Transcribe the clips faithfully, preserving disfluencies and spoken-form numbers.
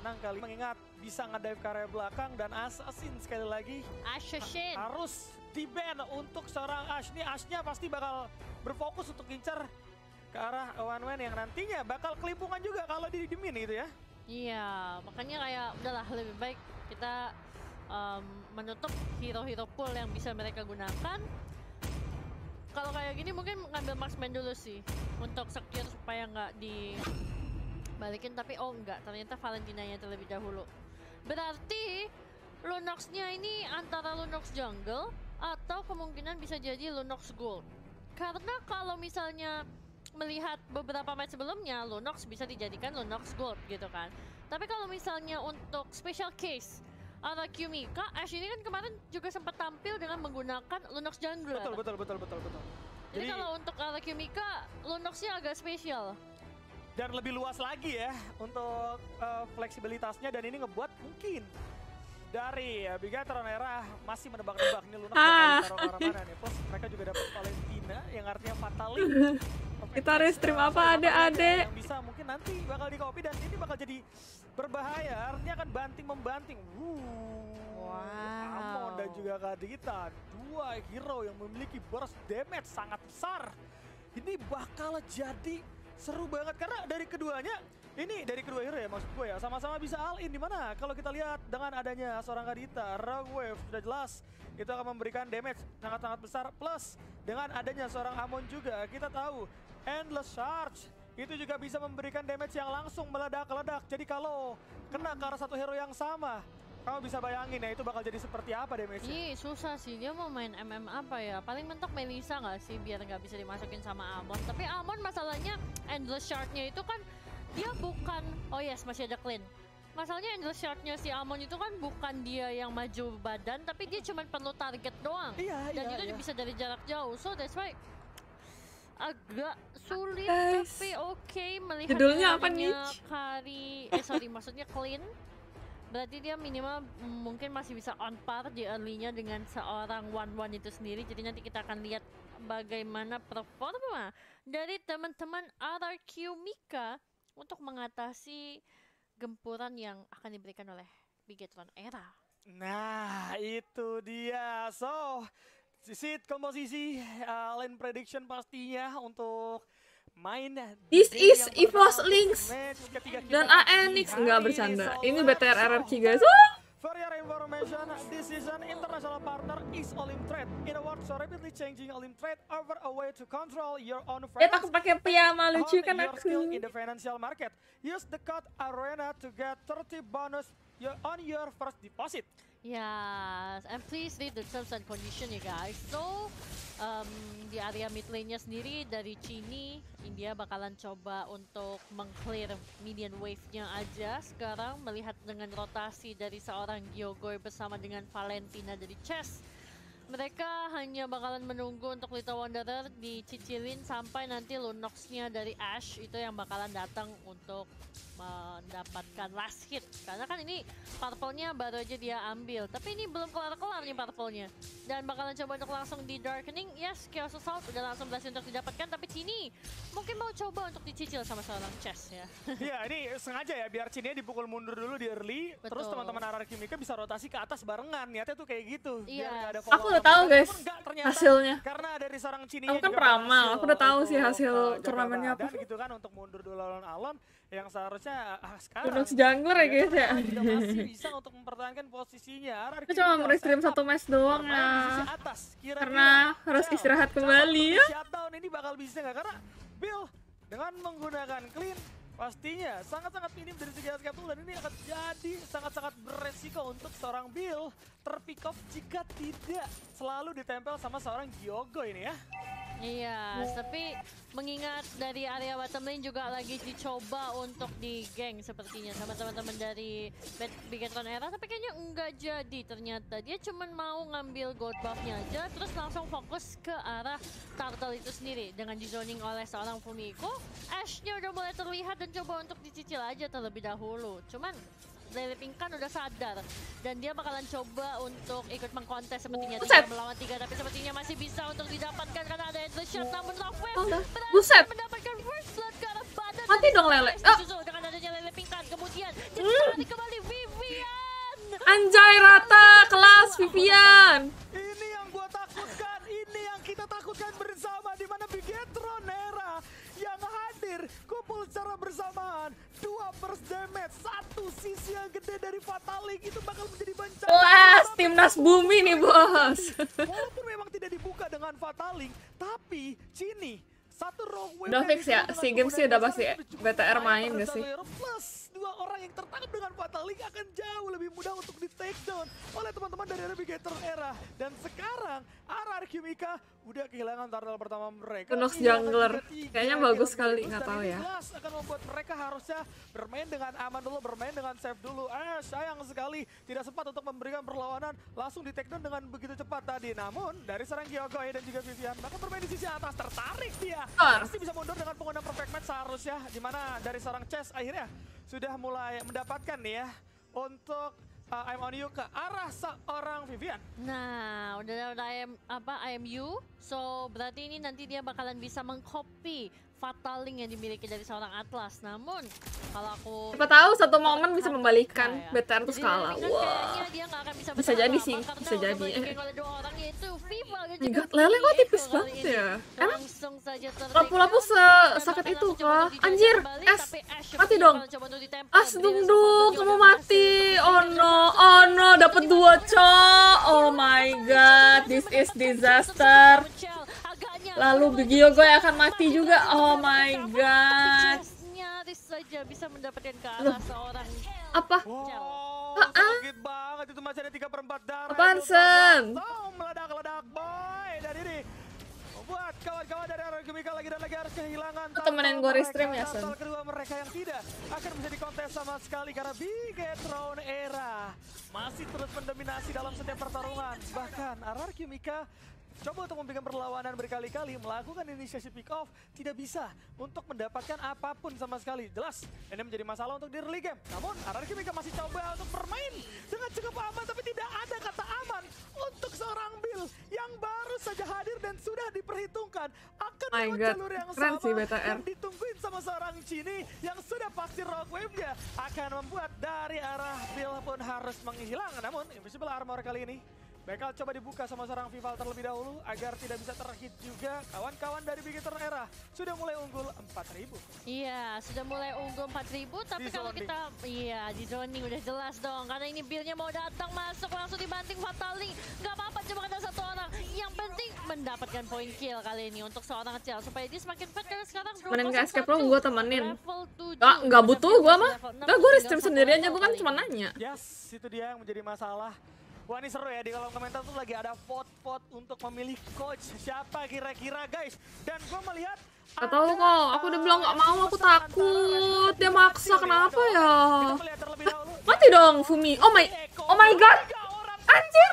tenang kali, mengingat bisa ngedive ke area belakang dan Assassin sekali lagi Assassin harus di-ban untuk seorang Ash. Nih Ashnya pasti bakal berfokus untuk ngincar ke arah One Man yang nantinya bakal kelimpungan juga kalau didimin gitu ya. Iya, makanya kayak udahlah lebih baik kita um, menutup hero-hero pool yang bisa mereka gunakan. Kalau kayak gini mungkin ngambil marksman dulu sih untuk secure supaya nggak dibalikin, tapi oh enggak, ternyata Valentinanya terlebih dahulu. Berarti Lunox-nya ini antara Lunox jungle atau kemungkinan bisa jadi Lunox gold. Karena kalau misalnya melihat beberapa match sebelumnya, Lunox bisa dijadikan Lunox gold gitu kan. Tapi kalau misalnya untuk special case Araki Mika, Ash ini kan kemarin juga sempat tampil dengan menggunakan Lunox jungler. Betul, betul, betul, betul, betul. Jadi, Jadi kalau untuk Araki Mika, Lunox-nya agak spesial. Dan lebih luas lagi ya untuk uh, fleksibilitasnya, dan ini ngebuat mungkin dari ya, Bigatron Era masih menebak-nebak nih Lunox bakal ditaruh ke arah mana nih. Plus mereka juga dapat Valentina yang artinya Fatali. Kita restream apa adek-adek? Yang bisa mungkin nanti bakal di copy dan ini bakal jadi berbahaya, artinya akan banting-membanting. Wow. Amon dan juga Kadita, dua hero yang memiliki burst damage sangat besar. Ini bakal jadi seru banget karena dari keduanya, ini dari kedua hero ya maksud gue ya, sama-sama bisa all in. Dimana kalau kita lihat dengan adanya seorang Kadita, Rogue Wave sudah jelas itu akan memberikan damage sangat-sangat besar. Plus dengan adanya seorang Amon juga kita tahu Endless Charge itu juga bisa memberikan damage yang langsung meledak-ledak. Jadi kalau kena ke arah satu hero yang sama, kamu bisa bayangin ya itu bakal jadi seperti apa damage-nya. Ih, susah sih, dia mau main M M apa ya? Paling mentok Melissa nggak sih biar nggak bisa dimasukin sama Amon. Tapi Amon masalahnya Endless Shard-nya itu kan dia bukan, oh yes masih ada clean. Masalahnya Endless Shard-nya si Amon itu kan bukan dia yang maju badan, tapi dia cuma perlu target doang. Iya, Dan iya, itu iya. bisa dari jarak jauh, so that's why agak sulit. Guys. Tapi oke okay, melihat Judulnya apa adanya nih? Kari, eh sorry maksudnya clean. Berarti dia minimal mm, mungkin masih bisa on par di early-nya dengan seorang One One itu sendiri. Jadi nanti kita akan lihat bagaimana performa dari teman-teman R R Q Mika untuk mengatasi gempuran yang akan diberikan oleh Bigatron Era. Nah itu dia. So seat komposisi uh, lane prediction pastinya untuk main This game is yang EVOS pertama, Lynx match ketiga kita dan di A N X hari nggak ini. bercanda. So, Ini B let's T R R R Q go. guys. Wah! For your information, this season international partner is Olim Trade. In a world so rapidly changing, Olim Trade offer a way to control your own Lihat finance. aku pakai piyama lucu Hone kan your skill aku. in the financial market. Use the code ARENA to get thirty bonus your, on your first deposit. Yes, and please read the terms and condition ya guys. So, um, di area mid lane-nya sendiri dari Chini, India bakalan coba untuk meng-clear minion wave-nya aja. Sekarang melihat dengan rotasi dari seorang Gyogoi bersama dengan Valentina dari Chess, mereka hanya bakalan menunggu untuk Little Wanderer dicicilin sampai nanti Lunox-nya dari Ash itu yang bakalan datang untuk mendapatkan last hit. Karena kan ini purple-nya baru aja dia ambil, tapi ini belum kelar-kelar nih purple-nya. Dan bakalan coba untuk langsung di darkening. Yes, Chaos Assault udah langsung berhasil untuk didapatkan, tapi Chini mungkin mau coba untuk dicicil sama seorang Chess ya. Iya, ini sengaja ya biar Chini dipukul mundur dulu di early. Betul. Terus teman-teman R R Q Mika bisa rotasi ke atas barengan. Niatnya tuh kayak gitu. Iya. Biar nggak ada Aku udah tahu guys hasilnya. Karena dari seorang Chini Aku kan peramal, aku udah tahu sih hasil turnamennya apa. gitu kan untuk mundur dulu lawan Alon yang seharusnya ah, sekarang Lunox jungler ya guys ya. juga masih bisa untuk mempertahankan posisinya. R R Q Aku cuma Mika merestream setup satu match doang bermain di sisi ya. atas. Kira-kira Karena harus Shell, istirahat siapa kembali untuk ya. di shutdown ini bakal bisa nggak? Karena Bill dengan menggunakan clean pastinya sangat-sangat minim dari segi atas capture, dan ini akan jadi sangat-sangat beresiko untuk seorang Bill terpick off jika tidak selalu ditempel sama seorang Gyogo ini ya. Iya, tapi mengingat dari area bottom lane juga lagi dicoba untuk di geng sepertinya sama teman-teman dari Bigatron Era, tapi kayaknya enggak jadi ternyata. Dia cuma mau ngambil gold buff-nya aja, terus langsung fokus ke arah turtle itu sendiri dengan dizoning oleh seorang Fumiko. Ash-nya udah mulai terlihat dan coba untuk dicicil aja terlebih dahulu. Cuman Lele Pinkan udah sadar dan dia bakalan coba untuk ikut mengkontes sepertinya tiga melawan tiga, tapi sepertinya masih bisa untuk didapatkan karena ada Endless Shot, namun Rockwave berhasil Buset. mendapatkan first blood ke arah badan. Mati dong Lele. Disusul dengan adanya Lele Pinkan, kemudian ditarik kembali Hai Rata, kelas Vivian. Ini yang gua takutkan, ini yang kita takutkan bersama, di mana Bigetron Era yang hadir kumpul secara bersamaan. Dua burst damage, satu sisi yang gede dari Fatalik itu bakal menjadi bencana. Kelas timnas bumi nih bos. Walaupun memang tidak dibuka dengan Fatalik, tapi Cini satu rogue wave Udah fix ya, SEA Games sih udah pasti B T R main gak sih? Plus dua orang yang tertangkap dengan Fatalik akan jauh lebih mudah untuk di take down oleh teman-teman dari Navigator Era. Dan sekarang R R Q Mika udah kehilangan turtle pertama mereka. Tunox jungler, kayaknya bagus sekali, nggak tahu ya. Akan membuat mereka harusnya bermain dengan aman dulu, bermain dengan safe dulu. Eh sayang sekali tidak sempat untuk memberikan perlawanan, langsung di take down dengan begitu cepat tadi. Namun dari serang Gyogoy dan juga Vivian bahkan bermain di sisi atas, tertarik dia. Pasti bisa mundur dengan penggunaan perfect match seharusnya, dimana dari seorang Chess akhirnya sudah mulai mendapatkan nih ya untuk uh, I'm on you ke arah seorang Vivian. Nah, udah udah I am apa I am you. So berarti ini nanti dia bakalan bisa mengcopy Fatal Link yang dimiliki dari seorang Atlas. Namun kalau aku Siapa tahu satu momen bisa membalikan B T R terus kalah. Jadi, Wah. dia nggak akan bisa, Bisa jadi sih, bisa jadi. Enggak, Lele kok tipis banget ya. Emang lapu-lapu sakit itu kah? Anjir, es mati dong. As dung dung, kamu mati. Oh no, oh no, dapat dua cok. Oh my god, this is disaster. Lalu Gyogoy akan mati juga. Oh my god. Nyaris saja bisa mendapatkan ke arah seorang apa? Wow, sakit banget itu, masih ada tiga per empat darah. Apaan Sen? Oh, meledak-ledak boy. Dan ini membuat kawan-kawan dari R R Q Mika lagi dan lagi harus kehilangan. Temenin gue restream ya Sen. Kedua mereka yang tidak akan bisa dikontes sama sekali karena Bigetron Era masih terus mendominasi dalam setiap pertarungan. Bahkan R R Q Mika coba untuk memberikan perlawanan berkali-kali, melakukan inisiasi pick off, tidak bisa untuk mendapatkan apapun sama sekali. Jelas, ini menjadi masalah untuk di early game. Namun, R R Q Mika masih coba untuk bermain dengan cukup aman, tapi tidak ada kata aman untuk seorang Bill yang baru saja hadir dan sudah diperhitungkan akan My lewat God. jalur yang Keren sama sih B T R. yang ditungguin sama seorang Cini yang sudah pasti rock wave-nya akan membuat dari arah Bill pun harus menghilang. Namun, Invisible Armor kali ini bakal coba dibuka sama seorang Vival terlebih dahulu agar tidak bisa terhit juga. Kawan-kawan dari Bigetron Era sudah mulai unggul empat ribu. Iya, sudah mulai unggul empat ribu, tapi Di kalau zoning. kita iya di zoning udah jelas dong karena ini build-nya mau datang masuk langsung dibanting Fatal Link. Gak apa-apa, cuma ada satu orang. Yang penting mendapatkan point kill kali ini untuk seorang Cel supaya dia semakin fit karena sekarang Temenin ke escape room, gue temenin. level tujuh. Gak, gak butuh gue mah. Level enam, Gak, gue tinggal restream satu sendiri aja, level gue kan kali cuma ini. nanya. Yes, itu dia yang menjadi masalah. Wah ini seru ya, di kolom komentar tuh lagi ada vote-vote untuk memilih coach siapa kira-kira guys. Dan gue melihat Gak tau kok, aku udah bilang gak mau, aku takut. Dia maksa, kenapa ya? Kita melihat terlebih dahulu. Mati dong Fumi. Oh my, oh my god. Anjir.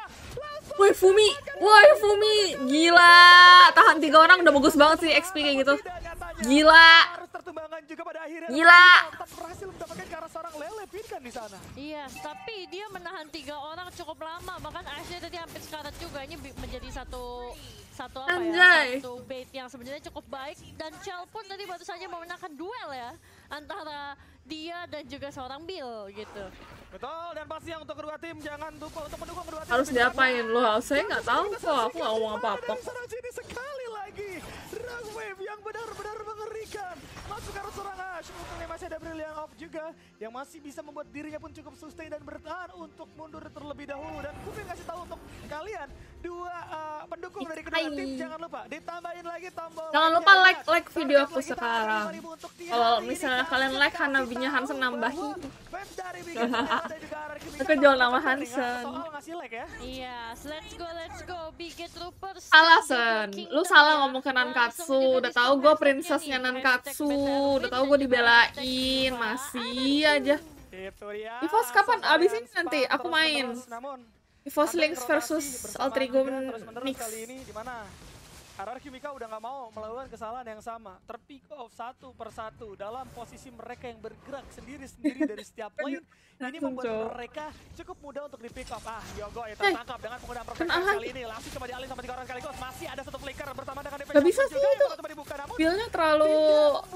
Woi Fumi, woi Fumi, gila. Tahan tiga orang udah bagus banget sih X P kayak gitu. Gila. Harus tertumbangkan juga pada akhirnya. Gila. Tetap berhasil mendapatkan ke arah seorang Lele Pinkan di sana. Iya, tapi dia menahan tiga orang cukup lama, bahkan Ashley tadi hampir sekarat juga. Ini bi- menjadi satu satu apa Anjay. ya, satu bait yang sebenarnya cukup baik. Dan Chell pun tadi baru saja memenangkan duel ya antara dia dan juga seorang Bill gitu. Betul, dan pasti yang untuk kedua tim jangan lupa untuk mendukung kedua tim. Harus diapain lo? Saya nggak tahu kok, aku nggak ngomong apa-apa. Serang sini sekali lagi. Rock wave yang benar-benar mengerikan. Masuk ke arah seorang Ash. Untungnya masih ada Brilliant Off juga yang masih bisa membuat dirinya pun cukup sustain dan bertahan untuk mundur terlebih dahulu. Dan gue pengen kasih tahu untuk kalian dua uh, pendukung dari kedua tim, jangan lupa ditambahin lagi tombol. Jangan lupa like-nya. like like video aku Target lagi sekarang. lima ribu untuk di Kalau hari misalnya ini. kalian like Kasih Hanabinya tahu Hansen nambahin. bahwa fans dari Bigetron Era dan juga R R Q Mika Aku jual nama bakal Hansen. soal ngasih like ya. Iya, let's go, let's go, Biget Troopers. Salah Sen, lu salah ngomong ke Nankatsu. Udah tahu gue princessnya Nankatsu. Udah tahu gue dibelain, masih aja. Itu dia. EVOS kapan? Abis ini Sampai nanti aku terus main. menerus. Namun EVOS ada Lynx rotasi versus bersamaan Altrigo juga terus-menerus Nix. kali ini di mana R R Q Mika udah nggak mau melakukan kesalahan yang sama, terpick off satu persatu dalam posisi mereka yang bergerak sendiri-sendiri dari setiap lane. Ini membuat Cok. mereka cukup mudah untuk di pick off. Ah, Yogo ya tertangkap dengan penggunaan perfect kena Match lagi. kali ini. Langsung coba dialih sama tiga orang sekaligus. Masih ada satu flicker bersama dengan defense Gak bisa juga sih yang itu. coba dibuka, namun Feel-nya terlalu tidak membuat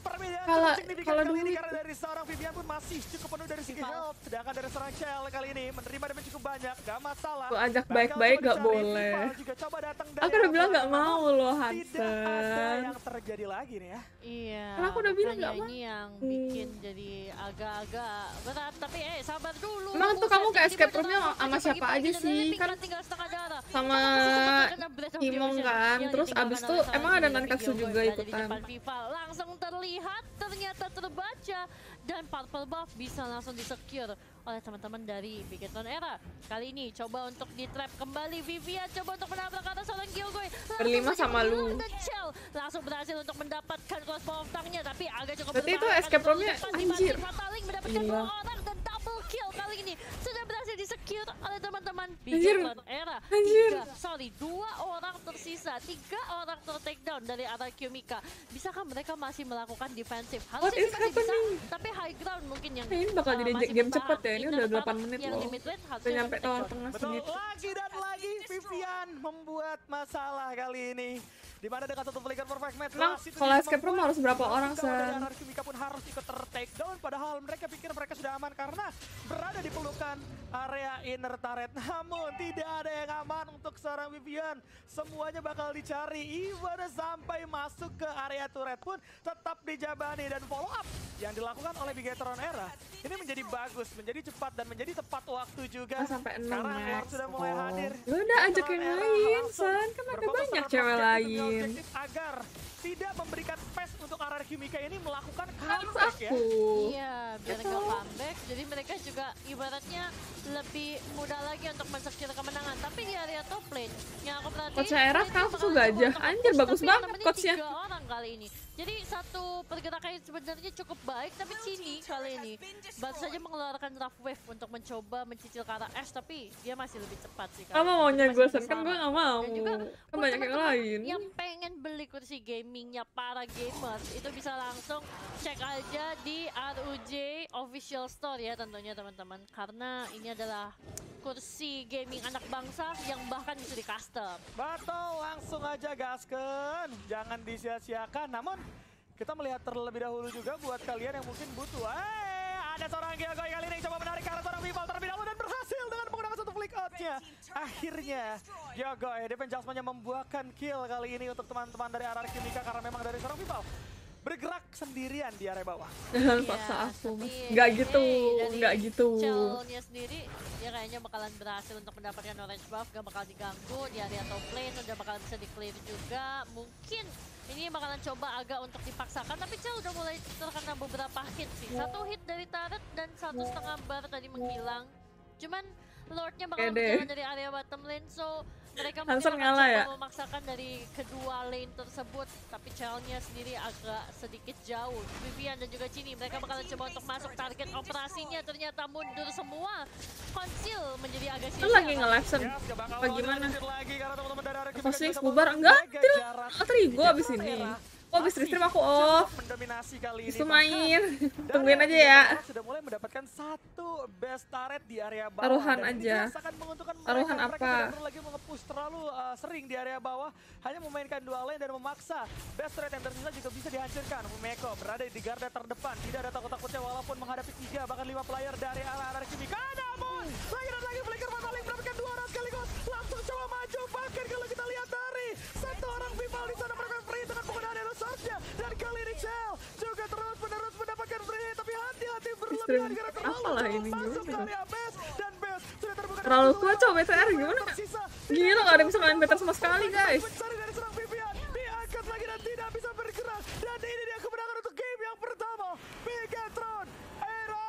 Perbedaan Kalau cukup signifikan kalau kali dulu ini itu karena dari seorang Vivian pun masih cukup penuh dari segi health. Sedangkan dari seorang Chell kali ini menerima damage cukup banyak, gak masalah. Gua ajak Bakal baik-baik coba gak dicari, boleh. Vival juga coba datang dari Aku udah arah bilang gak belakang. mau loh, Tidak ada Hansen. yang terjadi lagi nih ya. Iya. Karena aku udah bilang makanya nggak mau. ini yang bikin jadi agak-agak berat. Tapi eh sabar dulu. Emang tuh Buset, kamu ke tiba-tiba escape udah room-nya langsung sama aja siapa pagi-pagi aja dan sih? Olympic Kan tinggal setengah darah. sama Karena Breath of Himong Devotion kan, yang terus ditinggalkan abis oleh tuh Sanji emang ada dan Nankatsu Big juga Yogo berada di ikutan. depan Vival. Langsung terlihat, ternyata terbaca dan purple buff bisa langsung disecure oleh teman-teman dari Bigetron Era. Kali ini coba untuk di-trap kembali Vivian, coba untuk menabrak ke atas seorang Gyogoi. Langsung Berlima saja sama lu. dan Chell langsung berhasil untuk mendapatkan crossbow of tank-nya, tapi agak cukup Berarti itu berbahaya escape karena room-nya, terdepan anjir. dibanding Fataling mendapatkan Gila. dua orang dan double kill kali ini sudah berhasil disecure oleh teman-teman Anjir. Bigetron Era. Anjir. Tiga, sorry, dua orang tersisa, tiga orang ter-takedown dari arah Kyumika. Bisakah mereka masih melakukan defensif? What Harusnya is sih masih bisa, happening? tapi high ground mungkin yang Ini bakal uh, jadi masih game bertahan. cepet ya, ini Inner udah delapan park menit yang loh. di mid lane Udah harusnya nyampe take-down. tahun tengah Betul, segitu. lagi dan lagi Vivian membuat masalah kali ini. Di mana dengan satu flicker perfect match. Emang Last itu kalau bisa escape room membuat harus berapa orang, Kyumika dan San? Araki Kyumika pun harus ikut ter-take down. Padahal mereka pikir mereka sudah aman karena berada di pelukan area inner turret. Namun tidak ada yang aman untuk seorang Vivian. Semuanya bakal dicari. Even sampai masuk ke area turret pun tetap dijabani. Dan follow up yang dilakukan oleh Bigetron Era ini menjadi bagus, menjadi cepat dan menjadi tepat waktu juga. Ah, sampai enam, Sekarang Max. Ward sudah mulai Oh. hadir. Ya udah, ajak Bigetron yang Era lain, langsung San. Kan ada berfokus banyak terhadap cewek objektif demi lain. objektif agar tidak memberikan space untuk arah Kyumika ini melakukan Harus comeback ya. aku. Iya, biar Betul. nggak comeback. Jadi mereka juga ibaratnya lebih mudah lagi untuk men-secure kemenangan. Tapi di area top lane, yang aku perhatiin, Coach Era mereka sekarang bakal tuh coba gajah. untuk Anjir, nge-push, bagus tapi yang banget nemenin coachnya. tiga orang kali ini. Jadi satu pergerakan yang sebenarnya cukup baik, tapi Chini kali ini baru saja mengeluarkan rough wave untuk mencoba mencicil ke arah Ash, tapi dia masih lebih cepat sih. kali Kamu ini. maunya Masih gue, lebih San. Kan gue selamat. gak mau. Dan juga Kan buat banyak yang teman-teman lain. yang pengen beli kursi gamingnya para gamers, itu bisa langsung cek aja di R U J official store ya tentunya teman-teman, karena ini adalah kursi gaming anak bangsa yang bahkan bisa di custom. Betul, langsung aja gasken. Jangan disia-siakan. Namun kita melihat terlebih dahulu juga buat kalian yang mungkin butuh. Eh, ada seorang Gyogoi kali ini coba menarik ke arah seorang Vival terlebih dahulu dan berhasil dengan menggunakan satu flick out-nya. Akhirnya Gyogoi Defense Jasmine membuahkan kill kali ini untuk teman-teman dari arah Kyumika karena memang dari seorang Vival bergerak sendirian di area bawah. Jangan Iya, paksa aku. tapi Nggak gitu, hey, dari nggak gitu. Chell-nya sendiri, dia kayaknya bakalan berhasil untuk mendapatkan orange buff, gak bakal diganggu di area top lane, udah bakalan bisa di-clear juga. Mungkin ini bakalan coba agak untuk dipaksakan, tapi Chell udah mulai terkena beberapa hit sih. Satu hit dari turret dan satu setengah bar tadi menghilang. Cuman Lordnya bakalan Pede. berjalan dari area bottom lane, so mereka mungkin Hansen akan ngalah coba ya? memaksakan dari kedua lane tersebut, tapi Chell-nya sendiri agak sedikit jauh. Vivian dan juga Chini, mereka bakalan coba untuk masuk target operasinya, ternyata mundur semua. Conceal menjadi agak Kan sia-sia. lagi nge-live, San. Yes, gak bakal Apa mau gimana? dilanjut lagi karena teman-teman dari arah Apa Kyumika sih, bisa bubar? menjaga Enggak, tidak. jarak. Terigu abis Bigetron ini. Era Oh, abis masih stream aku cukup off. mendominasi kali ini. Bisa Bahkan main. dari Tungguin aja Bigetron ya. Era sudah mulai mendapatkan satu best turret di area bawah. Taruhan Dan ini aja. jelas akan menguntungkan mereka. Taruhan Mereka apa? tidak perlu lagi mengepush terlalu uh, sering di area bawah. Hanya memainkan dua lane dan memaksa best turret yang tersisa juga bisa dihancurkan. Fumeko berada di garda terdepan. Tidak ada takut-takutnya walaupun menghadapi tiga bahkan lima player dari arah-arah Kyumika. Namun lagi dan lagi flicker Fataling mendapatkan dua orang sekaligus. Langsung coba maju. Bahkan kalau kita lihat dari satu orang Vival di sana mereka free dengan penggunaan Elo Charge-nya. Dan kali ini Chell juga terus menerus mendapatkan free. Tapi hati-hati berlebihan karena terlalu Apalah jauh ini, masuk ke gimana? area base. Dan base sudah terbuka. Terlalu dengan tua dua. coba B T R gimana? Tersisa. Gila, gak ada yang bisa main B T R sama sekali, guys. Mencari dari serang Vivian. Diangkat lagi dan tidak bisa bergerak. Dan ini dia kemenangan untuk game yang pertama. Bigetron Era.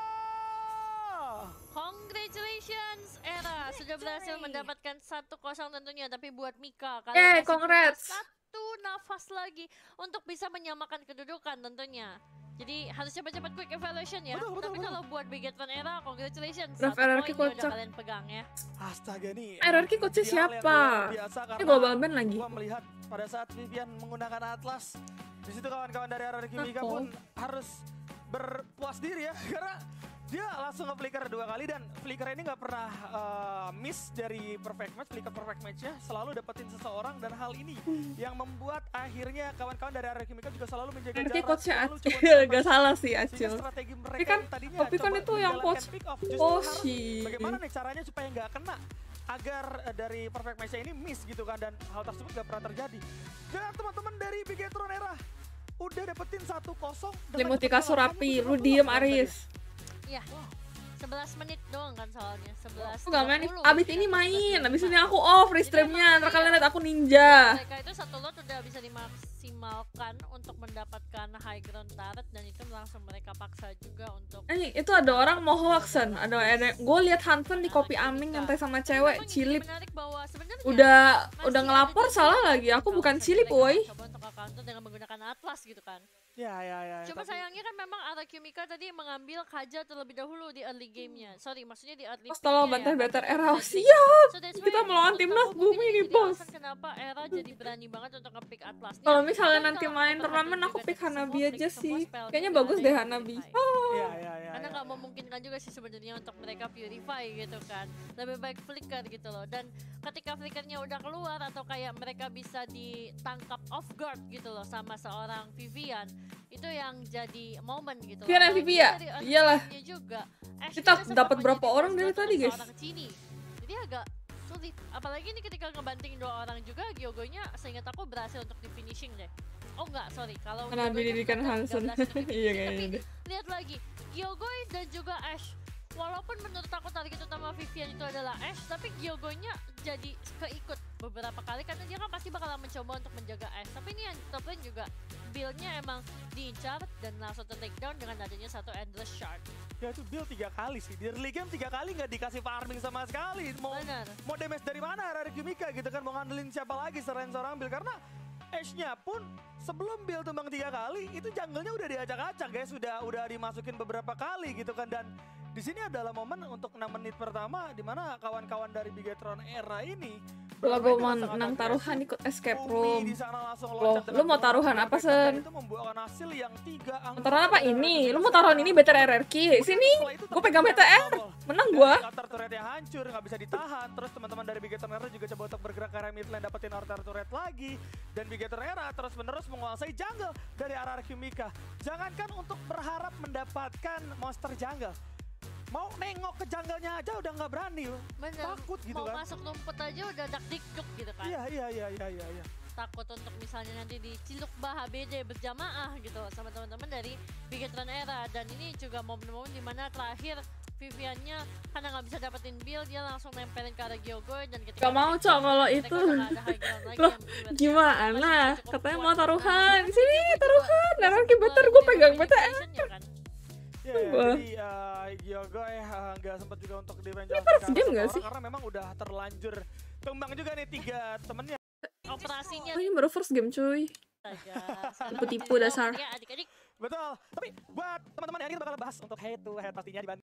Congratulations Era sudah berhasil mendapatkan satu kosong tentunya, tapi buat Mika kalian Yeay, masih punya congrats. satu nafas lagi untuk bisa menyamakan kedudukan tentunya. Jadi harus cepat-cepat quick evaluation ya. Betul, betul, Tapi betul. kalau buat Bigetron Era, congratulations. Draft Satu R R Q poin udah kocak. kalian pegang ya. Astaga nih. R R Q coachnya Ideal yang siapa? luar biasa Ini karena global band lagi. gua melihat pada saat Vivian menggunakan Atlas, di situ kawan-kawan dari R R Q Mika Aku. pun harus berpuas diri ya karena Dia langsung nge-flicker dua kali dan flicker ini nggak pernah uh, miss dari perfect match. Flicker perfect match-nya selalu dapetin seseorang dan hal ini yang membuat akhirnya kawan-kawan dari Arya Kimika juga selalu menjaga Nanti jarak. coachnya selalu Acil, coba gak salah sih sehingga Acil. strategi mereka Tapi kan, yang tadinya tapi kan coba itu yang menjalankan coach pick off, justru Oshi. harus bagaimana nih caranya supaya nggak kena agar uh, dari perfect match ini miss gitu kan, dan hal tersebut nggak pernah terjadi. Dan teman-teman dari Bigetron Era udah dapetin satu kosong. Limuti kasur rapi, lu diem Aris. Iya. sebelas menit doang kan soalnya. sebelas. Aku gak main nih, abis ini main, abis ini aku off restreamnya, ntar kalian liat aku ninja. Mereka itu satu lot udah bisa dimaksimalkan untuk mendapatkan high ground turret dan itu langsung mereka paksa juga untuk. Eh, itu ada orang mau hoaxan, ada, ada gue liat Hansen di kopi aming nyantai sama cewek, cilip. Udah udah ngelapor salah lagi, aku bukan cilip woi. Coba untuk counter dengan menggunakan Atlas gitu kan. Ya, ya, ya. Cuma tapi... sayangnya kan memang Arya Kimika tadi mengambil Kaja terlebih dahulu di early game-nya. Sorry, maksudnya di early setelah pick-nya banter-banter ya. Era, siap! So Kita melawan timnas aku bumi mungkin nih, jadi bos. alasan kenapa Era jadi berani banget untuk nge-pick Atlas. Kalau misalnya nanti main turnamen, aku pick Hanabi aja sih. Kayaknya bagus deh Hanabi. Oh. Ya, ya, ya, Karena ya. nggak memungkinkan juga sih sebenarnya untuk mereka purify gitu kan. Lebih baik flicker gitu loh. Dan ketika flickernya udah keluar atau kayak mereka bisa ditangkap off guard gitu loh sama seorang Vivian, itu yang jadi momen gitu. Vivian M V P ya? Iyalah. Juga. Kita dapat berapa orang dari tadi guys? Jadi agak sulit. Apalagi ini ketika ngebanting dua orang juga, Gyogonya seingat aku berhasil untuk di finishing deh. Oh enggak, sorry. Kalau karena dididikan Hansen. Iya kayaknya. Lihat lagi, Gyogoy dan juga Ash. Walaupun menurut aku target utama Vivian itu adalah Ash, tapi Gyogonya jadi keikut beberapa kali karena dia kan pasti bakalan mencoba untuk menjaga Ash. Tapi ini yang top lane juga build-nya emang diincar dan langsung ter-take down dengan adanya satu Endless Shard. Ya itu build tiga kali sih, di early game tiga kali nggak dikasih farming sama sekali. Mau, Bener. mau damage dari mana Arya Kimika gitu kan, mau ngandelin siapa lagi selain seorang build. Karena Ash-nya pun sebelum build tumbang tiga kali, itu jungle-nya udah diacak-acak guys, udah udah dimasukin beberapa kali gitu kan. Dan di sini adalah momen untuk enam menit pertama di mana kawan-kawan dari Bigetron Era ini kalau gue menang taruhan ikut escape room. Loh, lu mau taruhan apa Sen? Itu membuahkan hasil yang tiga angka. Taruhan apa ini? Lu mau taruhan ini B T R R R Q? Sini, gue pegang B T R, menang gue. Outer turret yang hancur, nggak bisa ditahan. Terus teman-teman dari Bigetron Era juga coba untuk bergerak ke area mid lane, dapetin outer turret lagi. Dan Bigetron Era terus menerus menguasai jungle dari Arya Kimika. Jangankan untuk berharap mendapatkan monster jungle, mau nengok ke jungle-nya aja udah nggak berani. Bener. Takut gitu mau kan. Mau masuk rumput aja udah dak-dikduk gitu kan. Iya, iya, iya, iya, iya, iya. Takut untuk misalnya nanti diciluk bah H B D berjamaah gitu sama teman-teman dari Bigetron Era. Dan ini juga momen-momen dimana terakhir Viviannya karena nggak bisa dapetin build, dia langsung nempelin ke arah Gyogoy dan ketika gak mau cok kalau itu. Loh, gimana? Katanya mau taruhan. Sini taruhan. Taruhan kibeter, gue pegang B T R. Ya, yeah, jadi uh, Gyogoy uh, nggak sempat juga untuk defense ini first game nggak sih? Karena memang udah terlanjur tumbang juga nih tiga temennya. Operasinya. Oh, ini baru first game cuy. Tipu-tipu dasar. Ya, adik-adik. Betul. Tapi buat teman-teman ya, kita bakal bahas untuk head to head pastinya di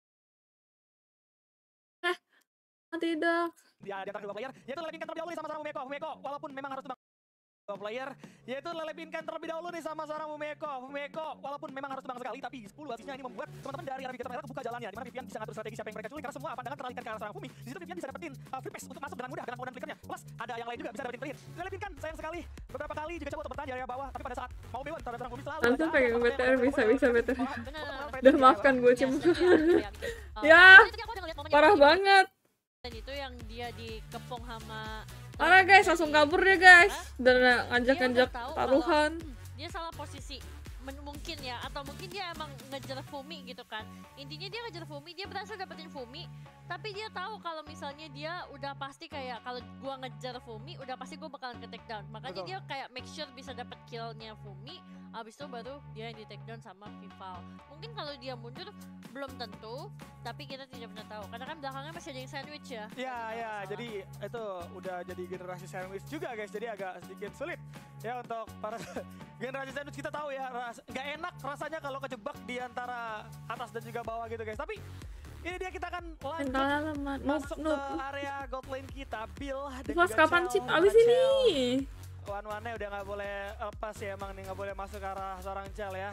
Eh, tidak. Di antara dua player, yaitu Lelebinkan terlebih dahulu nih sama seorang Fumeko. Fumeko, walaupun memang harus tumbang dua player, yaitu Lelebinkan terlebih dahulu nih sama seorang Fumeko. Fumeko, walaupun memang harus tumbang sekali, tapi sepuluh asisnya ini membuat teman-teman dari Arya Bigetron Era kebuka jalannya. Dimana Vivian bisa ngatur strategi siapa yang mereka culik, karena semua pandangan teralihkan ke arah seorang Fumi. Di situ Vivian bisa dapetin uh, free pass untuk masuk dengan mudah dengan penggunaan flickernya. Plus ada yang lain juga bisa dapetin clear. Lelebinkan sayang sekali beberapa kali juga coba untuk bertahan di area bawah, tapi pada saat mau B satu terhadap seorang Fumi selalu langsung pegang B T R, bisa bisa B T R. Bener. Dan maafkan gue cuma. Ya, parah banget. Dan itu yang dia dikepung sama parah guys, langsung kabur dia guys. Dan ngajak-ngajak tahu taruhan. kalau, dia salah posisi Men- mungkin ya, atau mungkin dia emang ngejar Fumi gitu kan. Intinya dia ngejar Fumi, dia berhasil dapetin Fumi, tapi dia tahu kalau misalnya dia udah pasti kayak kalau gua ngejar Fumi udah pasti gua bakalan ke take down. Makanya Betul. dia kayak make sure bisa dapet killnya Fumi, abis itu baru dia yang di take down sama Vival. Mungkin kalau dia mundur belum tentu, tapi kita tidak pernah tahu karena kan belakangnya masih ada yang sandwich ya. Ya, ya, jadi itu udah jadi generasi sandwich juga guys, jadi agak sedikit sulit ya untuk para generasi sandwich. Kita tahu ya, ras nggak enak rasanya kalau kejebak di antara atas dan juga bawah gitu guys. Tapi ini dia, kita akan lanjut masuk ke area god lane kita, Bill dan Pas juga kapan Chow. chip abis ini? Wan-wannya udah nggak boleh lepas ya, emang nih nggak boleh masuk ke arah seorang Chel ya.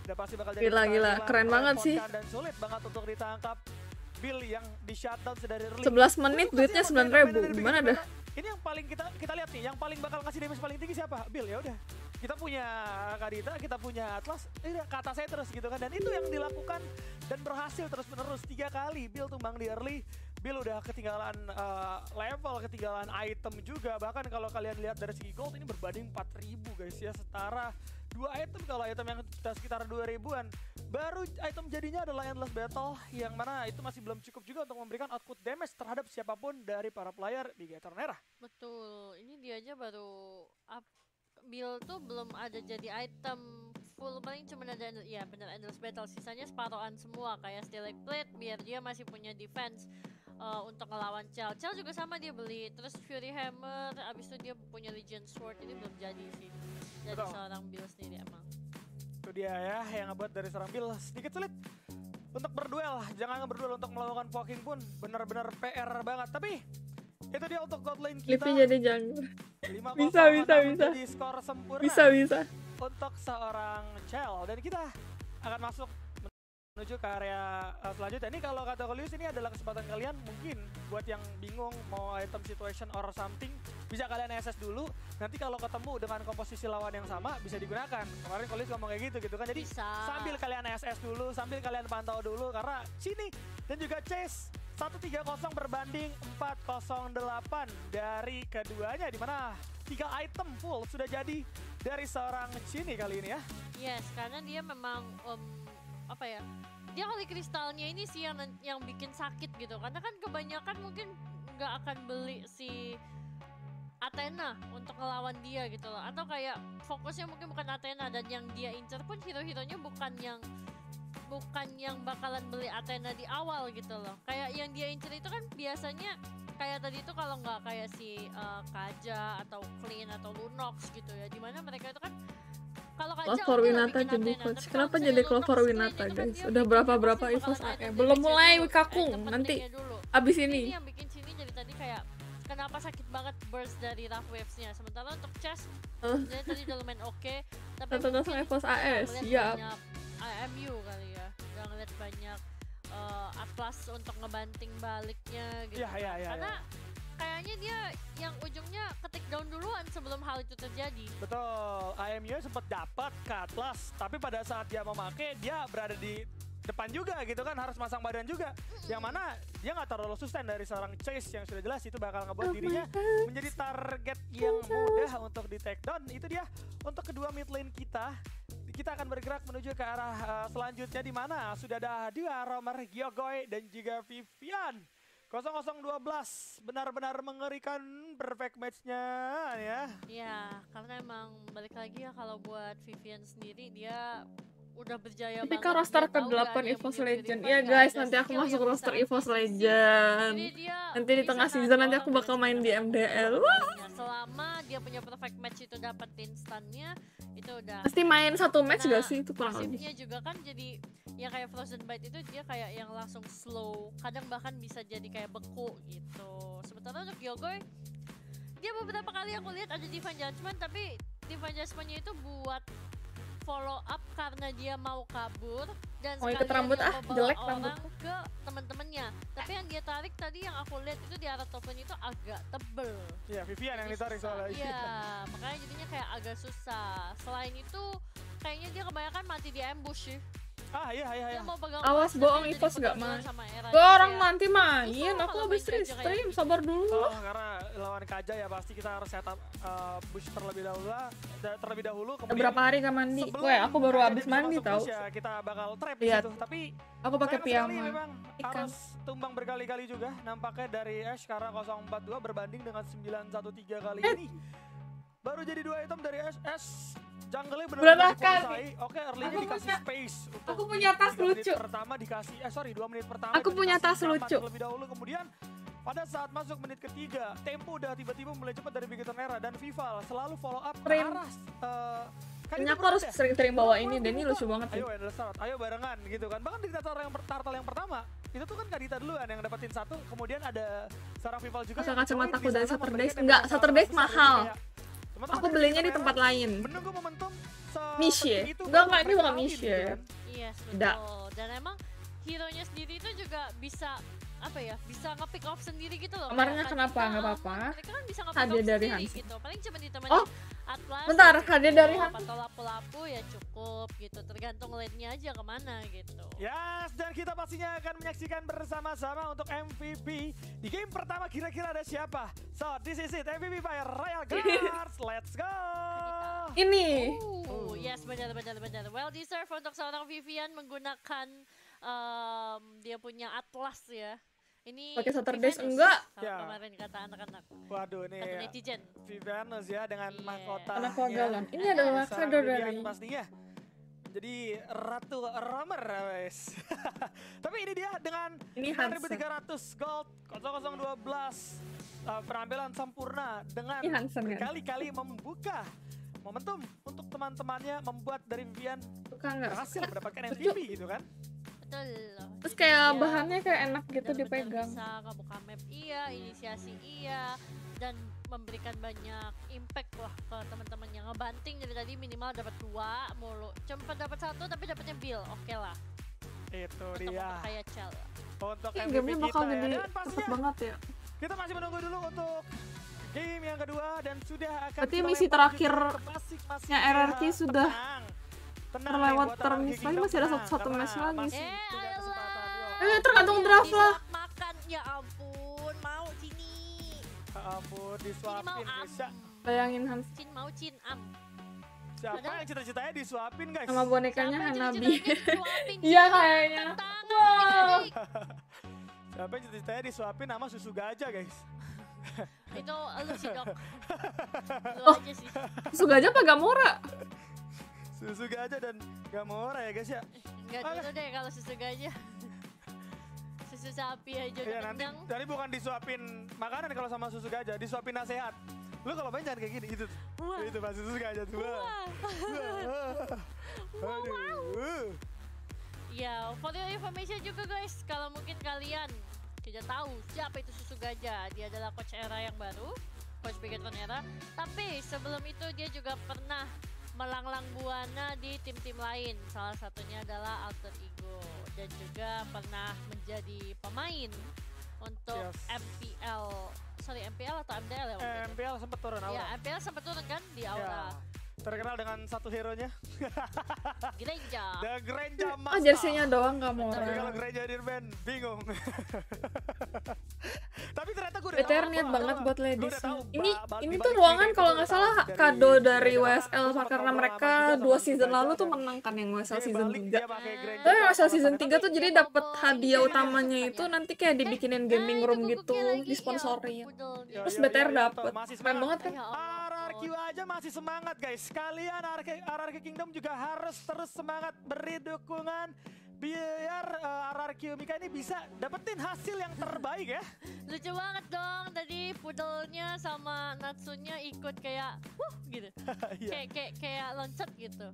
udah pasti bakal jadi Gila, gila. Keren banget sih. Dan sulit banget untuk ditangkap. Bill yang di shutdown sudah dari early. sebelas menit duitnya sembilan ribu. Gimana dah? Ini yang paling kita kita lihat nih, yang paling bakal ngasih damage paling tinggi siapa? Bill. Ya udah. Kita punya Kadita, kita punya Atlas, ini kata saya terus gitu kan. Dan itu yang dilakukan dan berhasil terus-menerus tiga kali. Bill tumbang di early. Bill udah ketinggalan uh, level, ketinggalan item juga. Bahkan kalau kalian lihat dari segi gold ini berbanding empat ribu guys ya, setara dua item. Kalau item yang sekitar dua ribuan, baru item jadinya adalah Endless Battle, yang mana itu masih belum cukup juga untuk memberikan output damage terhadap siapapun dari para player di Gator Merah. Betul, ini dia aja baru up. Build tuh belum ada jadi item full, paling cuma ada ya bener Endless Battle, sisanya separohan semua kayak Steelite Plate biar dia masih punya defense uh, untuk ngelawan Chell. Chell juga sama dia beli, terus Fury Hammer, abis itu dia punya Legion Sword, ini belum jadi sih dari Betul. seorang Bill sendiri emang. Itu dia ya yang ngebuat dari seorang Bill sedikit sulit untuk berduel, jangan berduel untuk melakukan poking pun benar-benar P R banget. Tapi itu dia untuk god lane kita. Livi jadi jungler. Bisa, bisa, bisa. Skor sempurna bisa, bisa. Untuk seorang Chell. Dan kita akan masuk menuju ke area uh, selanjutnya. Ini kalau kata Kolius, ini adalah kesempatan kalian mungkin buat yang bingung mau item situation or something, bisa kalian S S dulu. Nanti kalau ketemu dengan komposisi lawan yang sama bisa digunakan. Kemarin Kolius ngomong kayak gitu gitu kan. Jadi bisa. Sambil kalian S S dulu, sambil kalian pantau dulu, karena sini dan juga Chase seratus tiga puluh berbanding empat nol delapan dari keduanya, dimana tiga item full sudah jadi dari seorang Cini kali ini ya. Yes, karena dia memang um, apa ya, dia kali kristalnya ini sih yang yang bikin sakit gitu, karena kan kebanyakan mungkin nggak akan beli si Athena untuk ngelawan dia gitu loh, atau kayak fokusnya mungkin bukan Athena, dan yang dia incer pun hero-heronya bukan yang bukan yang bakalan beli Athena di awal gitu loh. Kayak yang dia incer itu kan biasanya kayak tadi itu kalau nggak kayak si uh, Kaja atau Clean atau Lunox gitu ya, dimana mereka itu kan kalau Kaja Clover Winata jadi coach. Kenapa jadi Clover Winata guys? Udah berapa-berapa EVOS A E, belum mulai Wikakung, nanti abis ini. Ini yang bikin sini jadi tadi kayak kenapa sakit banget burst dari Rough Waves-nya. Sementara untuk Chess uh. dia tadi udah lumayan oke, okay, tapi langsung EVOS A E, siap. I M U kali ya, udah ngeliat banyak uh, Atlas untuk ngebanting baliknya gitu. Ya, ya, ya, karena ya. kayaknya dia yang ujungnya ketik down duluan sebelum hal itu terjadi. Betul, I M U sempat dapat ke Atlas, tapi pada saat dia memakai dia berada di depan juga gitu kan, harus masang badan juga. Mm-hmm. Yang mana dia nggak terlalu sustain dari seorang Chase yang sudah jelas itu bakal ngebuat oh dirinya menjadi target yang mudah untuk di take down. Itu dia untuk kedua mid lane kita. Kita akan bergerak menuju ke arah uh, selanjutnya, di mana sudah ada dua romer, Gyogoy dan juga Vivian. nol nol dua belas benar-benar mengerikan perfect match-nya ya. Iya, karena emang balik lagi ya, kalau buat Vivian sendiri dia udah berjaya tapi banget. Tapi kan roster ke delapan EVOS Legend. Iya guys, nanti aku masuk roster EVOS Legend. Nanti di tengah season nanti aku bakal main di M D L. Wah. Selama dia punya perfect match itu dapetin stunnya, itu udah pasti main satu match gak sih itu kurang lebih. Pasifnya juga kan jadi ya kayak Frozen Bite itu dia kayak yang langsung slow, kadang bahkan bisa jadi kayak beku gitu. Sementara untuk Gyogoy, dia beberapa kali aku lihat ada Divine Judgment, tapi Divine Judgment-nya itu buat follow up karena dia mau kabur dan oh, sekalian rambut, dia ah, mau bawa jelek orang rambut. ke teman-temannya. Tapi yang dia tarik tadi yang aku lihat itu di arah top lane itu agak tebel. Iya, Vivian yang ditarik soalnya. Iya, makanya jadinya kayak agak susah. Selain itu kayaknya dia kebanyakan mati di ambush sih. Ah iya iya iya. Awas bohong EVOS gak main. Gue orang nanti main, aku habis stream, sabar dulu. Oh, karena lawan Kaja ya pasti kita harus setup uh, push terlebih dahulu, terlebih dahulu. Kemudian berapa hari gak mandi? Weh, aku baru habis mandi tahu. Ya, kita bakal trap lihat. Gitu. Tapi aku pakai piyama. Ikan. Harus tumbang berkali-kali juga. Nampaknya dari Ash karena nol empat dua berbanding dengan sembilan satu tiga kali eh. ini. Baru jadi dua item dari Ash. Ash jungle-nya benar-benar dikuasai. Oke, early-nya dikasih punya, space. Untuk aku punya tas lucu. Pertama dikasih, eh sorry, dua menit pertama. Aku punya tas lucu. Lebih dahulu, kemudian pada saat masuk menit ketiga, tempo udah tiba-tiba mulai cepat dari Bigoton Era dan Vival selalu follow up ke arah. Uh, Kayaknya aku harus sering-sering bawa ini, dan ini lucu banget sih. Ayo, ayo barengan gitu kan. Bahkan di turtle yang, turtle yang pertama, itu tuh kan Kadita duluan yang dapetin satu, kemudian ada seorang Vival juga. Pakai kacamataku dari Saturdays, enggak, Saturdays mahal. Teman-teman Aku dari belinya tim di merah tempat lain. menunggu momentum Misye? seperti itu Enggak, baru enggak, ini mereka bukan ambil, Misye. gitu kan. Yes, Tidak. betul. Dan emang hero-nya sendiri itu juga bisa apa ya, bisa nge-pick off sendiri gitu loh. Kemarinnya Kayak kenapa? Kadita, Nggak apa-apa. mereka kan bisa nge-pick Hadiah off dari sendiri Hansen. gitu. Paling cuma ditemani Oh, Atlas. bentar, ya hadiah cukup, dari Hansen. atau lapu-lapu ya cukup gitu. Tergantung lane-nya aja kemana gitu. Yes, dan kita pastinya akan menyaksikan bersama-sama untuk M V P di game pertama. Kira-kira ada siapa? So, this is it, M V P by Royal Guards. Let's go. Ini. Oh, yes, benar benar benar. Well deserved untuk seorang Vivian menggunakan um, dia punya Atlas ya. Ini Pakai Saturdays Vivianus, enggak? kalau Ya. kemarin kata anak-anak. Waduh, nih Kata netizen. Vivianus ya dengan Iya. mahkota. Anak galon. Ini adalah Seorang kado Vivian dari pastinya. Jadi Ratu Romer, guys. Tapi ini dia dengan Ini lima ribu Hansen. tiga ratus gold, nol nol satu dua uh, penampilan sempurna dengan Ini Hansen, kan? berkali-kali membuka momentum untuk teman-temannya membuat dari Vivian suka nggak? berhasil mendapatkan M V P gitu kan. Betul. Terus Jadi kayak dia bahannya kayak enak gitu benar-benar dipegang. Bisa ngebuka map iya, inisiasi iya, dan memberikan banyak impact lah ke teman-teman yang ngebanting. Jadi tadi minimal dapat dua mulu. Cuma dapat satu tapi dapatnya bill. Oke lah. Itu Untuk dia kayak Chel. untuk Ini M V P gamenya kita bakal ya. jadi Dan cepet pastinya banget ya. kita masih menunggu dulu untuk game yang kedua dan sudah akan Berarti kita misi lempar terakhir juga ke masing-masing nya R R Q pihak. sudah Tenang. Tenang terlewat nih, buat term R R Q lagi, Kingdom, masih ada tenang, satu- satu karena match lagi masih sih. Eh, punya ayolah. kesempatan. Eh, tergantung draft lah. Disuap makan, ya ampun. Mau sini. Ya ampun, Sini mau disuapin am. guys. Ya, Bayangin Hans Cin mau cin am. siapa Padahal- yang cita-citanya disuapin guys? sama bonekanya Siapa yang Hanabi. cita-citanya disuapin Iya Cin? kayaknya. Tangan Wow. adik-adik. Siapa yang cita-citanya disuapin sama susu gajah guys? Itu lu sih dok. Lu Oh. aja sih. Suga aja apa Gamora? Susu gajah dan gak murah ya guys ya. Enggak dulu deh kalau susu gajah. Susu sapi aja udah Iya nanti, kenyang. nanti bukan disuapin makanan kalau sama susu gajah, disuapin nasihat. Lu kalau main jangan kayak gini, itu. Wah. Itu pas susu gajah tuh. Wah. Wah. Aduh. Ya, for your information juga guys, kalau mungkin kalian tidak tahu siapa itu Susu Gajah, dia adalah coach Era yang baru, coach Bigetron Era. Tapi sebelum itu dia juga pernah melanglang buana di tim-tim lain. Salah satunya adalah Alter Ego dan juga pernah menjadi pemain untuk Yes. M P L. Sorry, M P L atau M D L ya? waktu Eh, itu? M P L sempat turun awal. Ya, M P L sempat turun kan di Ya. Aura. Terkenal dengan satu hero-nya. Gereja. The Greninja Oh, Master. jersey-nya doang Tapi kalau Gamora. Greninja Dirban bingung. Tapi ternyata gue udah B T R tahu, niat gua- banget gua- buat gua ladies. udah tahu Ini ba- ba- ini di tuh balik ruangan game kalau itu nggak gua salah tahu dari kado dari Greninja. W S L Gua sempat karena ngobrol mereka sama juga dua sama season Greninja lalu tuh dan menang kan yang W S L dia season balik, tiga. dia pakai Greninja Tapi W S L sama season sama tiga tuh Tapi jadi dia dapat bawa hadiah ini utamanya kan itu ya? nanti kayak dibikinin gaming Nah, room itu gitu, guguknya lagi, disponsorin. iya, pudolnya. Ya, Terus ya, B T R ya, ya, dapet. masih Keren semangat. banget kan? Ya Allah. R R Q aja masih semangat guys. Kalian R R Q, R R Q Kingdom juga harus terus semangat beri dukungan biar uh, R R Q Mika ini bisa dapetin hasil yang terbaik ya. Lucu banget dong tadi pudelnya sama Natsunya ikut kayak wuh gitu. Iya. Kayak kayak kayak loncat gitu.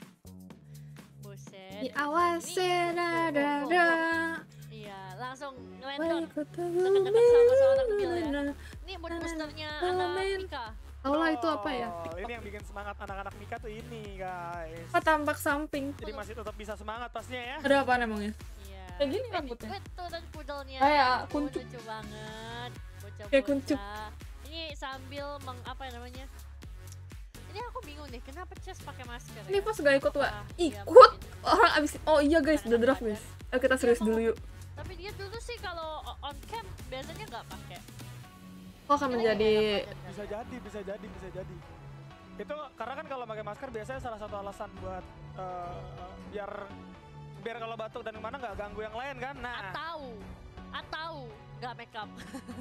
Buset. Di awas Ini- ada ada. Iya, langsung ngelendon. Baik kota Deket-deket sama seorang Bill ya. bumi. Ini mood boosternya Amin. anak Mika. Tau lah itu apa ya? Oh, ini yang bikin semangat anak-anak Mika tuh ini guys. Apa tampak samping? Jadi masih tetap bisa semangat pastinya ya. Ada apa emangnya? Iya. Kayak gini rambutnya. Betul dan pudelnya. Kayak Ampun, kuncup. Lucu banget. Bocah-bocah. Kayak kuncup. Ini sambil meng apa namanya? Ini aku bingung deh, kenapa Chess pakai masker? Ini ya? pas gak ikut wa? Apakah dia Ikut mungkin- orang abis. Oh iya guys, udah draft guys. Ayo kita serius dulu yuk. Tapi dia dulu sih kalau on cam biasanya nggak pakai. Kok akan menjadi Bisa jadi, bisa jadi, bisa jadi. Itu karena kan kalau pakai masker biasanya salah satu alasan buat uh, biar biar kalau batuk dan kemana nggak ganggu yang lain kan. Nah, Atau atau nggak make up.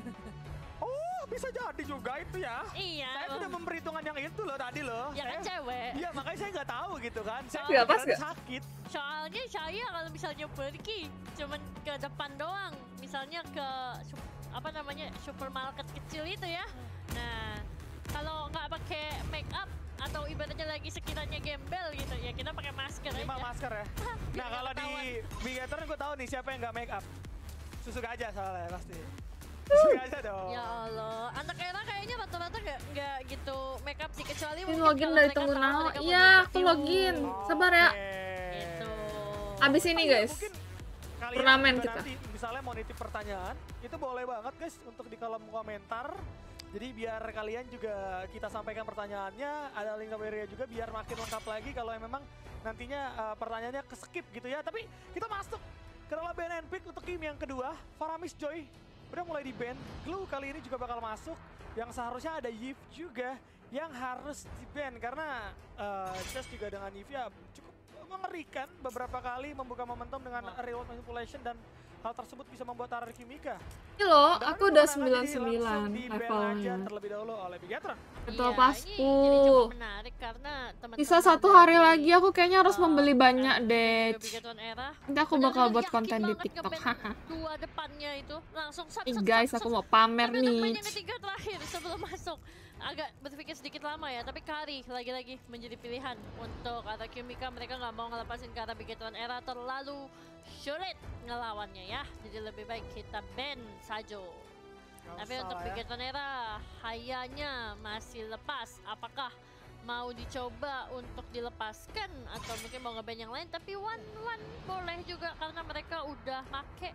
oh bisa jadi juga itu ya. Iya. Saya emang. sudah memperhitungkan yang itu loh tadi loh. Ya kan Saya- cewek. Iya makanya saya nggak tahu gitu kan. Saya Nggak pas pikiran nggak? sakit. Soalnya saya kalau misalnya pergi cuman ke depan doang, misalnya ke sup- apa namanya supermarket kecil itu ya. Nah, kalau nggak pakai make up atau ibaratnya lagi sekiranya gembel gitu ya kita pakai masker Lima aja. masker ya. Biar Nah nggak kalau di ketahuan. Bigator gue tahu nih siapa yang nggak make up. Susu gajah soalnya pasti. Sengaja dong. Ya Allah, anak era kayaknya rata-rata nggak nggak gitu make up sih, kecuali Ini mungkin login kalau dari mereka tunggu tahu now. mereka mau Iya, aku di-interview. login. Sabar ya. Gitu. Abis ini guys. Mungkin kalian Turnamen juga kita. nanti misalnya mau nitip pertanyaan, itu boleh banget guys untuk di kolom komentar. Jadi biar kalian juga kita sampaikan pertanyaannya, ada link W R juga biar makin lengkap lagi kalau memang nantinya uh, pertanyaannya ke-skip gitu ya. Tapi kita masuk ke dalam ban and pick untuk game yang kedua. Faramis Joy udah mulai di ban. Glue kali ini juga bakal masuk. Yang seharusnya ada Yves juga yang harus di ban karena uh, Just juga dengan Yves ya cukup mengerikan beberapa kali membuka momentum dengan real manipulation dan hal tersebut bisa membuat Araki Mika. Ini loh, Dan aku udah kemenangan sembilan jadi sembilan langsung di-ban aja levelnya. terlebih dahulu oleh Bigetron. Betul Iya, pasku. ini jadi cukup menarik karena teman-teman Bisa satu hari dari, lagi aku kayaknya harus uh, membeli banyak Araki deh. juga Bigetron Era. Nanti aku bakal Benar-benar buat yakin konten di banget TikTok. nge-ban Haha. dua depannya itu langsung sat, Nih sat, guys, sat, aku sat, mau pamer Tapi untuk nih. main yang ketiga terakhir sebelum masuk agak berpikir sedikit lama ya, tapi Kari lagi-lagi menjadi pilihan untuk Araki Mika. Mereka nggak mau ngelepasin ke arah Bigetron Era, terlalu sulit ngelawannya ya, jadi lebih baik kita ban Sajo. Nggak Tapi usah untuk lah ya. Bigetron Era hayanya masih lepas. Apakah mau dicoba untuk dilepaskan atau mungkin mau nge-ban yang lain? Tapi one one boleh juga karena mereka udah pakai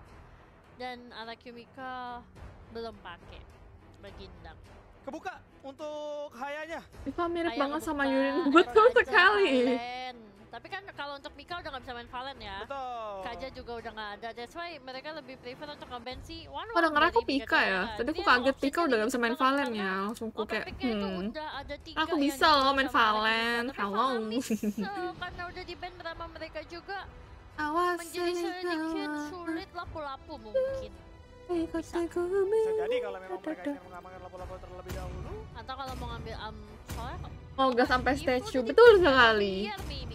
dan Araki Mika belum pakai Begindang. Kebuka untuk Hayanya. Viva mirip Kayak banget sama ngebuka Yurin, betul Raja sekali. Valen. Tapi kan kalau untuk Mika udah nggak bisa main Valen ya. Betul. Kaja juga udah nggak ada. That's why mereka lebih prefer untuk nge-ban si One Pada One ngira aku dari Pika Bigetron ya. Era. Tadi aku Jadi kaget optionnya Pika udah gak bisa main dikit Valen banget ya. karena Langsung aku open kayak picknya itu hmm. udah ada tiga Aku yang bisa loh dijual main sama Araki Valen. Mika. Tapi Hello. Faramis, eh, karena udah di-ban bersama mereka juga Awas menjadi sedikit sulit lapu-lapu mungkin. Bisa jadi kalau memang mereka ingin mengamankan lapo-lapo terlebih dahulu. Atau kalau mau ngambil um, soalnya kok Oh, gak sampai Ibu statue, tuh betul di- sekali. Biar maybe.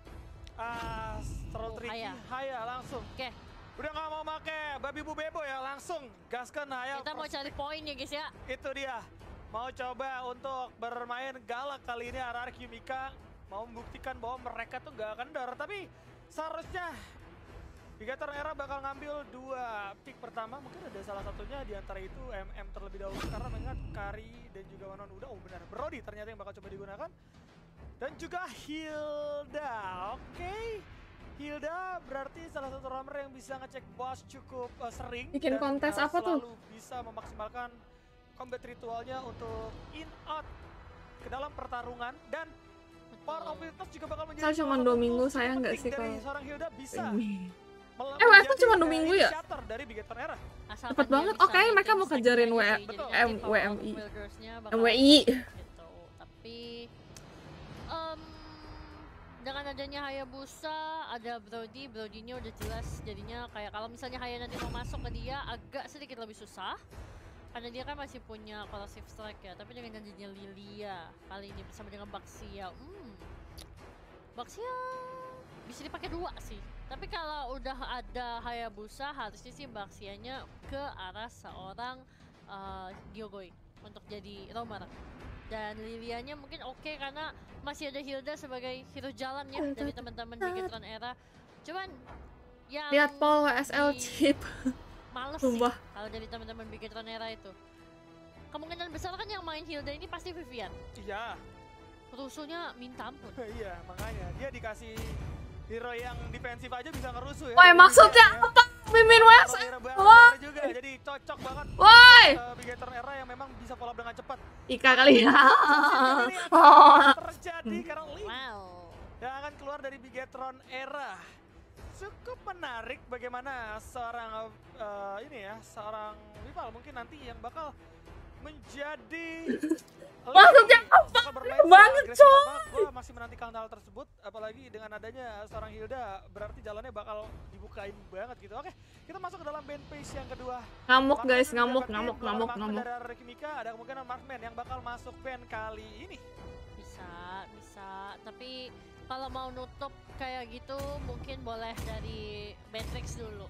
Ah, terlalu Oh, tricky. Haya. Haya langsung. Oke, Udah nggak mau pakai babi bu bebo ya, langsung gaskan Haya. kita mau cari poin ya guys ya. Itu dia. Mau coba untuk bermain galak kali ini Araki Mika. Mau membuktikan bahwa mereka tuh nggak kendor. Tapi seharusnya Bigetron Era bakal ngambil dua pick pertama. Mungkin ada salah satunya di antara itu M M terlebih dahulu. Karena mengingat Kari dan juga Wanon udah. Oh benar, Brody ternyata yang bakal coba digunakan. Dan juga Hilda. Oke. Hilda berarti salah satu roamer yang bisa ngecek boss cukup uh, sering. Bikin dan, kontes uh, apa tuh? selalu bisa memaksimalkan combat ritualnya untuk in out ke dalam pertarungan. Dan Power of Witness juga bakal menjadi Saya cuma salah dua satu minggu, tools sayang nggak penting sih dari kalau seorang Hilda bisa ini. mel- Eh, W F menjadi, cuma dua uh, minggu ya? initiator dari Bigetron Era. Asalkan Cepet dia banget. bisa Oke, mereka naikin mau stack kejarin aja W- sih, jadi M- nanti power W M I. of Wildersnya bakal M W I. gitu. Tapi em, dengan adanya Hayabusa, ada Brody, Brody-nya udah jelas jadinya kayak kalau misalnya Haya nanti mau masuk ke dia agak sedikit lebih susah. Karena dia kan masih punya corrosive strike ya, tapi dengan janjinya Lilia kali ini bersama dengan Baxia. Hmm. Baxia bisa dipakai dua sih. Tapi kalau udah ada Hayabusa harusnya sih Baxianya ke arah seorang uh, Gyogoi untuk jadi roamer. Dan Lilianya mungkin oke karena masih ada Hilda sebagai hero jalan ya dari teman-teman Bigetron Era. Cuman yang Lihat Paul W S L di- chip. males Sumpah. sih kalau dari teman-teman Bigetron Era itu. Kemungkinan besar kan yang main Hilda ini pasti Vivian. Iya. Rusuhnya minta ampun. Iya, makanya dia dikasih hero yang defensif aja bisa ngerusuh ya. Woi, Jadi maksudnya Bigetron ya. apa? Mimin W S L. Hero Wah. barbar juga, jadi cocok banget. Woi. Uh, Bigetron Era yang memang bisa follow up dengan cepat. Ika kali ya. Ini akan terjadi karena Link Wow. yang akan keluar dari Bigetron Era. Cukup menarik bagaimana seorang uh, ini ya, seorang rival mungkin nanti yang bakal menjadi Maksudnya apa? Banget, Gue masih menantikan hal tersebut, apalagi dengan adanya seorang Hilda, berarti jalannya bakal dibukain banget gitu. Oke, kita masuk ke dalam band phase yang kedua. Ngamuk Marksman guys, sudah ngamuk, dapetin ngamuk, dua ngamuk, marksman ngamuk. Dari Araki Mika, ada kemungkinan Marksman yang bakal masuk band kali ini. Bisa, bisa. Tapi kalau mau nutup kayak gitu mungkin boleh dari Matrix dulu.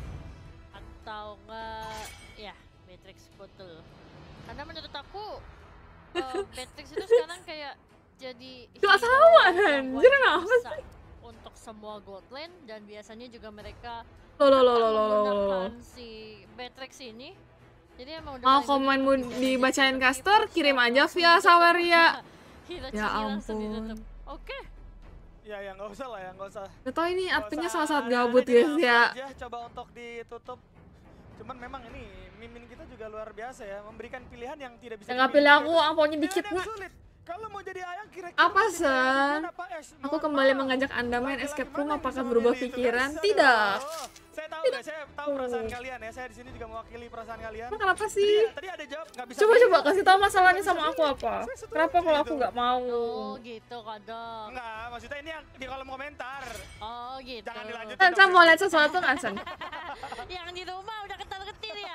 Atau enggak, ya Matrix betul. Karena menurut aku uh, Matrix itu sekarang kayak jadi Gak hero sama, yang anjir, wajib kenapa bisa untuk semua gold lane dan biasanya juga mereka Loh, loh, loh, akan loh, loh, loh, loh. menggunakan si Matrix ini Jadi emang udah Mau paling komenmu begitu sih. dibacain Jadi caster, people kirim shout aja langsung via ditutup. Saweria. Hero Ya Cini langsung ampun. ditutup. Oke. Ya ya nggak usah lah ya, nggak usah. Gak tau ini Nggak artinya usah sangat-sangat aneh-aneh, gabut jadi guys langsung ya. aja coba untuk ditutup. Cuman memang ini mimin kita juga luar biasa ya, memberikan pilihan yang tidak bisa. Ya nggak pilih aku, amponya dikit Pilihan yang nak. sulit. Kalau mau jadi ayang kira-kira Apa mau jadi ayang San? gimana, Pak Ash? Aku Mohon kembali maaf. mengajak Anda main Laki-laki escape mana room, yang apakah bisa berubah memilih itu, pikiran? guys? Tidak. Aduh. Saya tahu guys, saya tahu perasaan kalian ya. Saya di sini juga mewakili perasaan kalian. Emang kenapa Tadi, sih? tadi ada jawab nggak bisa. Coba milih. coba kasih tahu masalahnya sama aku apa? Kenapa kalau aku nggak mau? Oh gitu kodok. Enggak, maksudnya ini yang di kolom komentar. Oh gitu. Jangan dilanjut. San, San mau lihat sesuatu nggak San? Yang di rumah udah ketar-ketir ya.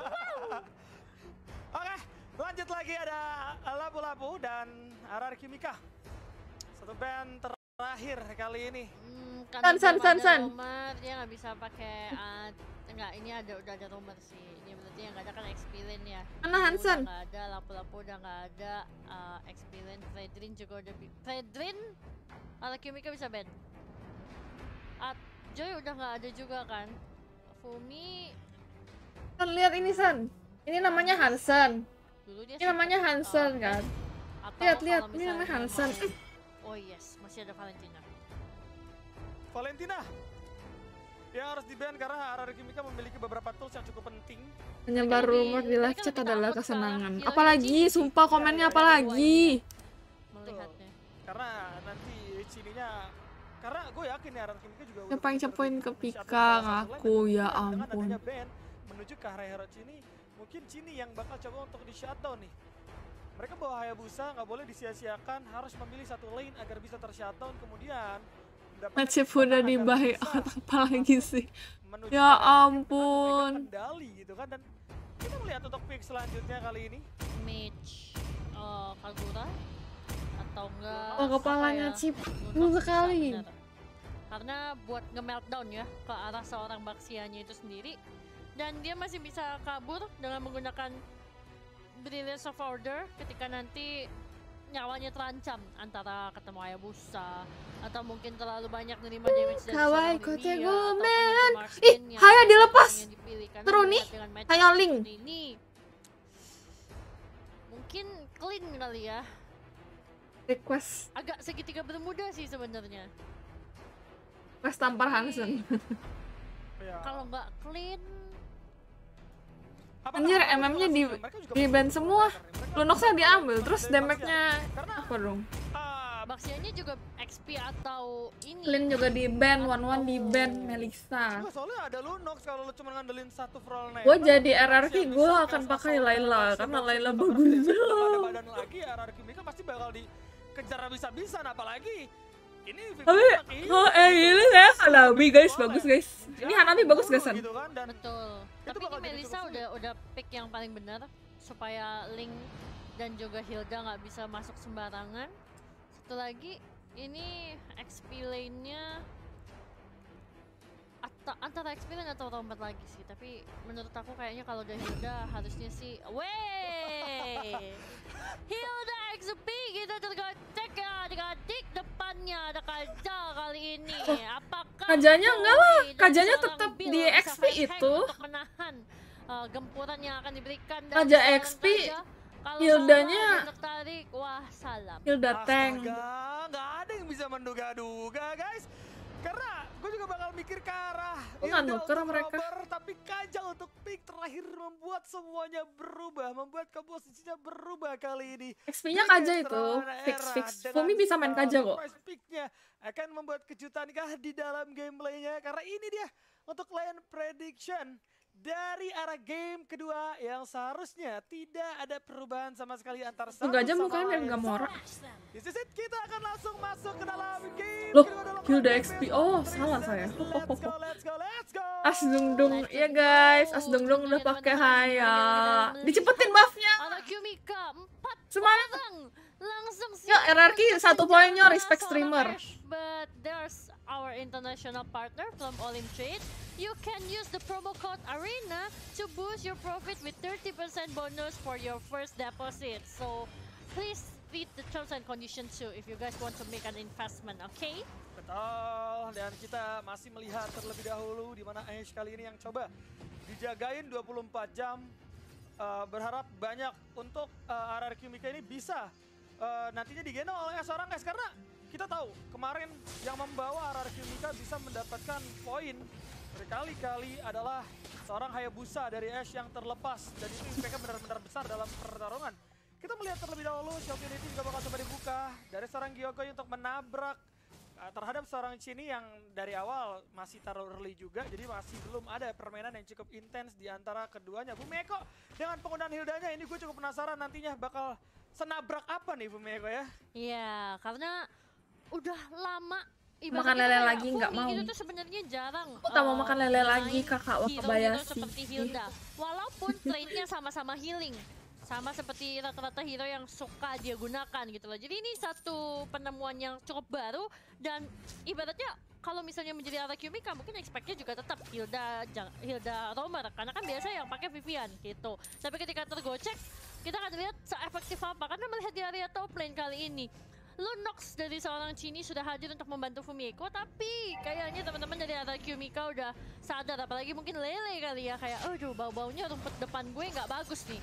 Oke, lanjut lagi ada Lapu-Lapu dan R R Kimika. Satu band terakhir kali ini. Hmm, San, karena San, belum San, ada San. rumor, dia nggak bisa pakai uh, enggak, ini ada udah ada rumor sih. Ini berarti yang nggak ada kan Expilin ya. Mana Ini Hansen? Udah nggak ada, Lapu-Lapu udah nggak ada, uh, Expilin, Fredrin juga udah bi- Fredrin, ala Kimika bisa ban. At Joy udah nggak ada juga kan. Fumi San lihat ini San. Ini namanya Hansen. dulu dia Ini namanya sempet, Hansen uh, kan. atau Lihat, kalau lihat, ini misalnya namanya dia Hansen. mau- Oh yes, masih ada Valentina. Valentina yang harus di-ban karena R R Kimika memiliki beberapa tools yang cukup penting. Menyebar Tapi- rumor di tapi live kan chat lebih adalah takut kesenangan. sekarang. Apalagi, Hero sumpah komennya apalagi. Melihatnya. Karena nanti sininya karena gue yakin ya R R Kimika juga udah Siapa yang bener-bener cepoin ke di- Pika, di salah satu ngaku, lane. ya Dengan ampun. adanya ban menuju ke area hero Cini, mungkin Cini yang bakal coba untuk di shutdown nih. Mereka bawa Hayabusa, nggak boleh disia-siakan, harus memilih satu lane agar bisa ter-shutdown, kemudian mendapatkan Match udah di kesempatan buy agar out bisa apalagi sih. menuju Ya ke area Cini dengan ampun. memberikan kendali gitu kan. Dan kita melihat untuk pick selanjutnya kali ini. Mage uh, Kagura atau enggak Oh, kepalanya apa ya, Cip Lunox dulu bisa, sekali. benar. Karena buat nge-meltdown ya ke arah seorang Baxianya itu sendiri, dan dia masih bisa kabur dengan menggunakan Brilliance of Order ketika nanti nyawanya terancam, antara ketemu Hayabusa atau mungkin terlalu banyak nerima damage dari Kawaii seorang kote Mimiya, go, ataupun man. nanti Ih, Marksman yang Haya salah dilepas. satu yang dipilih. Karena Terus nih, melihat dengan match Haya up link. seperti ini, mungkin clean kali ya. Request Agak segitiga bermuda sih sebenarnya. request tampar Hansen. Ya. Kalau nggak clean, Apakah Anjir, mereka M M-nya juga di langsung- mereka juga di langsung ban langsung semua. langsung mereka Lunoxnya langsung diambil, langsung terus dari damage-nya Baxian. Karena apa dong? ah, Baxianya juga X P atau ini. Clean juga di ban, one one di ban, Melissa. Enggak, soalnya ada Lunox kalau lu cuma ngandelin satu Brawl Name. Gue jadi R R Q, Baxian gue bisa akan kayak pakai Sasol, Layla Baxian, karena Baxian, Layla Baxian, bagus. Baxian, Baxian, ada badan lagi, R R Q Mika pasti bakal dikejar habis-habisan, apalagi ini Tapi, oh eh ini ya Hanabi guys, bagus guys. Ini Hanabi bagus guys San. gitu kan, dan Betul. Tapi ini bakal jadi Melissa cukup udah udah pick yang paling benar supaya Link dan juga Hilda nggak bisa masuk sembarangan. Satu lagi, ini X P lane-nya atau antara X P lane atau rombat lagi sih. Tapi menurut aku kayaknya kalau udah Hilda harusnya sih, wey, Hilda X P kita tergocek ya, adik-adik depannya ada Kaja kali ini. Apakah Kajanya enggak lah, Fumi dan Kajanya seorang tetap Bill di bisa X P fast hack itu. untuk menahan uh, gempuran yang akan diberikan dari Kaja seorang X P, Kaja. Kalau Hildanya salah tertarik, wah salam. Hilda tank. astaga, nggak ada yang bisa menduga-duga guys. Karena gue juga bakal mikir ke arah Gue nggak Hilda nuker untuk mereka. robber, tapi Kaja untuk pick terakhir membuat semuanya berubah, membuat komposisinya berubah kali ini. X P-nya Kaja itu fix fix. Fumi bisa main Kaja kok. Picknya akan membuat kejutan kah di dalam gameplaynya, karena ini dia untuk lane prediction dari arah game kedua yang seharusnya tidak ada perubahan sama sekali antar satu Gajah sama mukanya mirip lain. Gamora. This is it, kita akan langsung masuk ke dalam game Loh, kedua dalam Hilda round X P. game Oh, three salah seconds. saya. Let's go, let's go, let's go. As Dung Dung, ya guys, As Dung Dung udah pakai Haya. Dicepetin buff-nya. Anak Yumika empat Semangat. orang langsung Ya, siap R R Q untuk satu menjadi poinnya, respect seorang streamer. Ash. But there's our international partner from Olim Trade. You can use the promo code ARENA to boost your profit with thirty percent bonus for your first deposit. So please read the terms and conditions too if you guys want to make an investment, okay? Betul, dan kita masih melihat terlebih dahulu di mana Ash kali ini yang coba dijagain dua puluh empat jam. uh, berharap banyak untuk uh, R R Q Mika ini bisa uh, nantinya digendong oleh seorang S, karena kita tahu kemarin yang membawa R R Q Mika bisa mendapatkan poin berkali-kali adalah seorang Hayabusa dari Ash yang terlepas, dan itu impactnya benar-benar besar dalam pertarungan. Kita melihat terlebih dahulu Shock Unity juga bakal coba dibuka dari seorang Gyokoi untuk menabrak uh, terhadap seorang Chini yang dari awal masih taruh early juga, jadi masih belum ada permainan yang cukup intens di antara keduanya. Bumeko dengan penggunaan Hildanya ini gue cukup penasaran nantinya bakal senabrak apa nih Bumeko ya? Iya, karena udah lama makan lele lagi nggak mau. Itu tuh sebenarnya jarang. Aku tak mau makan lele lagi kakak Wakabayashi. Seperti Hilda, walaupun traitnya sama-sama healing, sama seperti rata-rata hero yang suka dia gunakan gitu loh. Jadi ini satu penemuan yang cukup baru, dan ibaratnya kalau misalnya menjadi R R Q Mika mungkin expect-nya juga tetap Hilda Hilda Romer, karena kan biasa yang pakai Vivian gitu. Tapi ketika tergocek kita akan lihat se-efektif apa, karena melihat di area top lane kali ini Lunox dari seorang Chini sudah hadir untuk membantu Fumiko, tapi kayaknya teman-teman dari R R Q Mika udah sadar, apalagi mungkin Lele kali ya, kayak aduh bau-baunya rumput depan gue nggak bagus nih.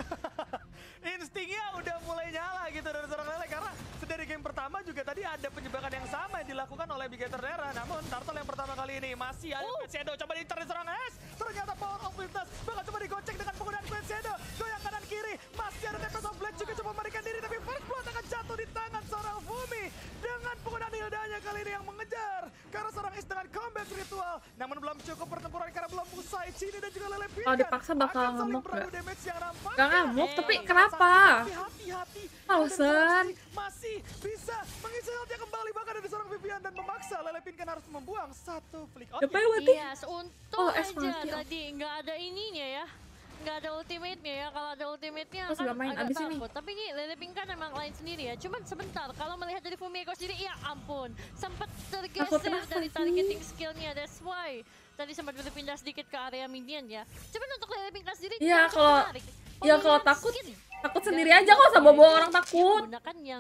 Instingnya udah mulai nyala gitu dari seorang Lele, karena dari game pertama juga tadi ada penjebakan yang sama yang dilakukan oleh Bigator Dera, namun Turtle yang pertama kali ini masih ada oh. Queen Shadow coba diincar di seorang S, ternyata Power of Witness bakal coba digocek dengan penggunaan Queen Shadow, goyang kanan kiri, masih ada Tempest of Black juga coba memberikan diri, tapi first blood akan jatuh di tangan seorang Fumi dengan penggunaan Hildanya kali ini yang mengejar, karena seorang S dengan combat ritual, namun belum cukup pertempuran karena belum usai. Chini dan juga Lele Pikan kalau dipaksa bakal ngamuk gak? Gak ngamuk, tapi Eh, kenapa? Hati-hati, Pausan. masih bisa mengisi health-nya kembali, bahkan ada seorang Vivian, dan memaksa Lele Pinkan harus membuang satu flick out. Siapa yang mati? Iya, untung Oh, es aja mati. tadi nggak ada ininya ya. Nggak ada ultimate-nya ya, kalau ada ultimate-nya Terus kan gak main agak abis ini. takut. Tapi ini Lele Pink kan emang lain sendiri ya. Cuman sebentar, kalau melihat dari Fumiko sendiri, ya ampun, sempat tergeser kenapa dari sih? targeting skill-nya. That's why tadi sempat berpindah sedikit ke area minion ya. Cuman untuk Lele Pink sendiri, Iya, cukup kalau- menarik. Ya kalau Pemilihan takut, skin. takut Dan sendiri aja kok, sama bawa orang dia takut. menggunakan yang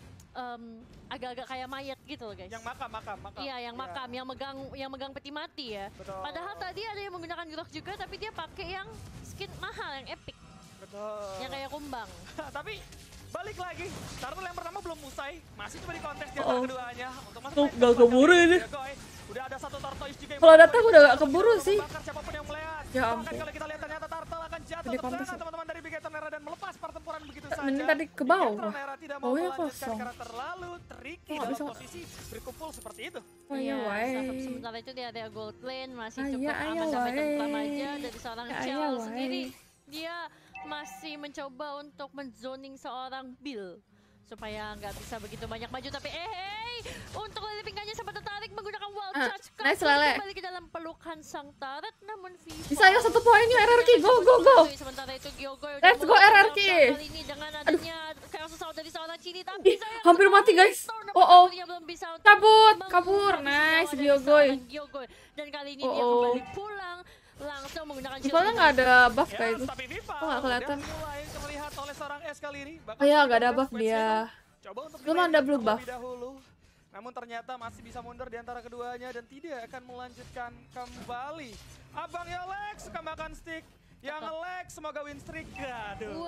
em, agak-agak kayak mayat gitu loh guys. Yang makam, makam, makam. Iya, yang makam, yang megang yang megang peti mati ya. Betul. Padahal tadi ada yang menggunakan Grok juga, tapi dia pakai yang skin mahal, yang epic, Betul. yang kayak kumbang. Tapi balik lagi, Turtle yang pertama belum usai, masih coba di kontes di Oh. antara keduanya untuk masuk. Tuh, main gak ke keburu Jagoy. ini. Jagoy. Udah ada satu Tortoise juga yang Kalau bakal datang coba udah gak untuk keburu sih. membakar siapapun yang melihat. Ya Bahkan ampun. kalau kita lihat ternyata Turtle akan jatuh Jadi terkena kontes. teman-teman dari Bigator Nera dan melepas pertempuran begitu saja. Mending tadi ke bawah. Bigator Nera tidak mau Bawahnya melanjutkan kosong. karena terlalu tricky Oh, nggak dalam bisa. posisi berkumpul seperti itu. Oh iya, Iya, wae. sementara itu di area gold lane masih Ah, cukup iya, iya, aman damai wae. tentram aja dari seorang Ya, Chell iya, wae. sendiri. Dia masih mencoba untuk menzoning seorang Bill supaya nggak bisa begitu banyak maju, tapi eh hey, untuk Lele Pink sempat tertarik menggunakan wall Ah, charge nice, kabur Lele. kembali ke dalam pelukan sang turret, namun Viva Bisa ya satu poin ya R R Q, go go go. sementara itu Gyokoi udah Let's go, mulai R R Q. kali ini dengan adanya kasus out dari seorang Chini, tapi Ih, sayang hampir mati, sekali guys. Storm Oh, oh. akhirnya belum bisa untuk Kabur, kabur. menghabisi Nice, nyawa dari Gyokoi. seorang Gyokoi. Dan kali ini Oh, dia oh. kembali pulang langsung menggunakan shield. Soalnya nggak ada buff kayak Ya, itu. tapi Viva Kok nggak kelihatan? udah mulai terlihat oleh seorang S kali ini. Bahkan Oh iya, nggak ada Queen buff Shadow dia. coba untuk Belum dimainkan ada blue terlebih buff. dahulu. Namun ternyata masih bisa mundur di antara keduanya dan tidak akan melanjutkan kembali. Abang Yolek suka makan stick. Yang nge-lag semoga win streak. Aduh.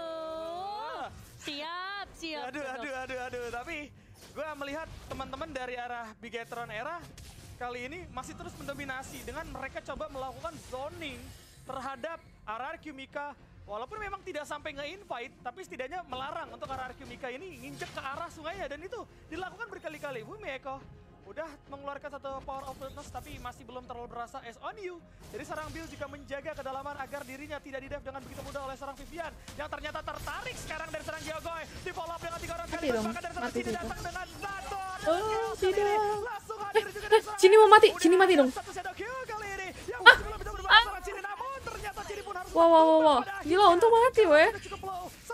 Waduh. Siap, siap. Aduh, Cukup. aduh, aduh, aduh. Tapi gue melihat teman-teman dari arah Bigatron Era kali ini masih terus mendominasi dengan mereka coba melakukan zoning terhadap R R Q Mika. Walaupun memang tidak sampai nge-invite, tapi setidaknya melarang untuk R R Q Mika ini nginjek ke arah sungainya. Dan itu dilakukan berkali-kali. Bumeko udah mengeluarkan satu power of witness, tapi masih belum terlalu berasa as on you. Jadi seorang Bill juga menjaga kedalaman agar dirinya tidak didef dengan begitu mudah oleh seorang Vivian. Yang ternyata tertarik sekarang dari seorang Gyokoi. Di follow up dengan tiga orang Mati kali. dong, Bahkan dari seorang mati Chini situ. datang dengan satu. Oh, tidak. Langsung hadir juga Eh, dari seorang Chini mau mati, Udah Chini mati ada dong. satu shadow kill kali ini. Yang Ah, masih belum bisa ah. berbahasa seorang Chini. Namun ternyata Chini pun harus Wah, wah, wah, wah. pada Gila, akhirnya. untung mati, weh. Sudah cukup low.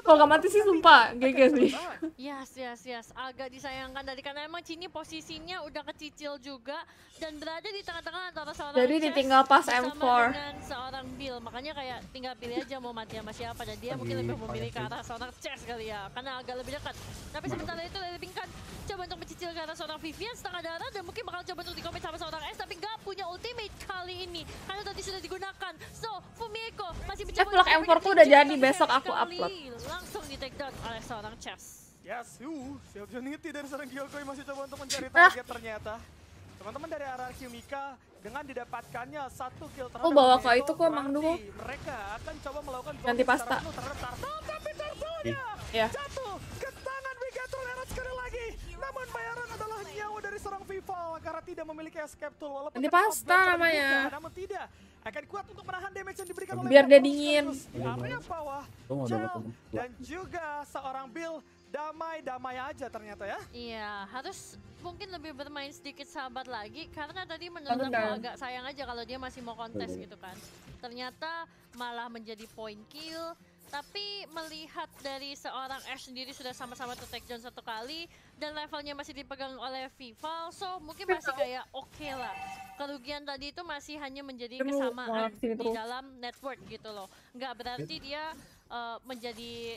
Kalau nggak mati sih sumpah G G sih. Yes, yes, yes. Agak disayangkan dari karena emang Cini posisinya udah kecicil juga dan berada di tengah-tengah antara seorang Jadi Chess ditinggal pas bersama M four dengan seorang Bill. Makanya kayak tinggal pilih aja mau mati sama siapa dan dia mungkin lebih memilih ke arah seorang Chess kali ya karena agak lebih dekat. Tapi sementara itu Lele Pink kan coba untuk mencicil ke arah seorang Vivian setengah darah dan mungkin bakal coba untuk dikomit sama seorang S tapi nggak punya ultimate kali ini karena tadi sudah digunakan. So, Fumieko masih mencoba. Eh, vlog M four tuh udah jadi, besok aku upload. Langsung di take down oleh seorang Chess. Yes, uh, si opportunity dari seorang Gyokoi masih coba untuk mencari target ternyata. Teman-teman dari arah Kyumika dengan didapatkannya satu kill terhadap Oh, bawa Fumieko, ke itu kok emang dulu. mereka akan coba melakukan Ganti zombie pasta. secara penuh terhadap Tartel, tapi Tartelnya Iya. jatuh ke tangan Bigatron Eros sekali lagi. Namun bayaran adalah nyawa dari seorang Vival karena tidak memiliki escape tool walaupun Ganti ketika pasta Black namanya. terbuka, namun tidak akan kuat untuk menahan damage yang diberikan oleh Biar dia Black dingin. Terus di area bawah, Oh, Chell dapat temen. dan juga seorang Bill damai-damai aja ternyata ya. Iya, harus mungkin lebih bermain sedikit sabar lagi karena tadi menurut Betul. aku agak sayang aja kalau dia masih mau kontes gitu kan. Ternyata malah menjadi point kill. Tapi melihat dari seorang Ash sendiri sudah sama-sama take down satu kali dan levelnya masih dipegang oleh Vival, so mungkin masih kayak oke okay lah. Kerugian tadi itu masih hanya menjadi Aduh, kesamaan malah di kesini terus. dalam network gitu loh. Nggak berarti dia uh, menjadi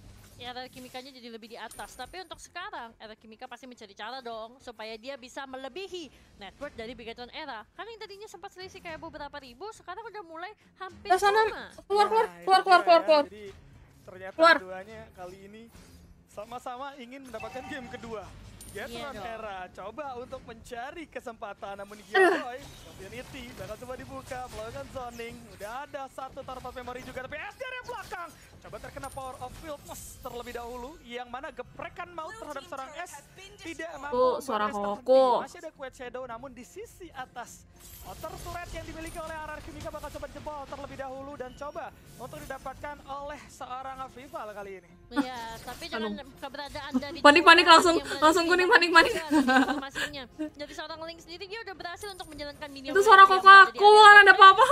era Kimikanya jadi lebih di atas. Tapi untuk sekarang, era Kimika pasti mencari cara dong supaya dia bisa melebihi network dari Bigatron Era. Karena yang tadinya sempat selisih kayak beberapa ribu, sekarang udah mulai hampir Ke sana, sama. keluar, keluar, Nah, keluar, itu keluar, dia keluar, ya. keluar. Jadi ternyata Keluar. keduanya kali ini sama-sama ingin mendapatkan game kedua. Gatron Iya dong. Era coba untuk mencari kesempatan namun Gyokoi Community bakal coba dibuka melakukan zoning. Udah ada satu target memory juga tapi S D R yang belakang coba terkena power of wildness terlebih dahulu yang mana geprekan maut terhadap seorang S tidak mampu Oh, membuat suara S terhenti. Koko. Masih ada Quiet Shadow namun di sisi atas outer turret yang dimiliki oleh R R Kimika bakal coba jebol terlebih dahulu dan coba untuk didapatkan oleh seorang Vival kali ini. Iya, tapi dengan keberadaan dari Panik-panik dua langsung- yang berada langsung di kuning, belakang panik-panik. juga nih informasinya. Jadi seorang Link sendiri dia udah berhasil untuk menjalankan minion. Itu suara Koko aku, kan ada apa-apa.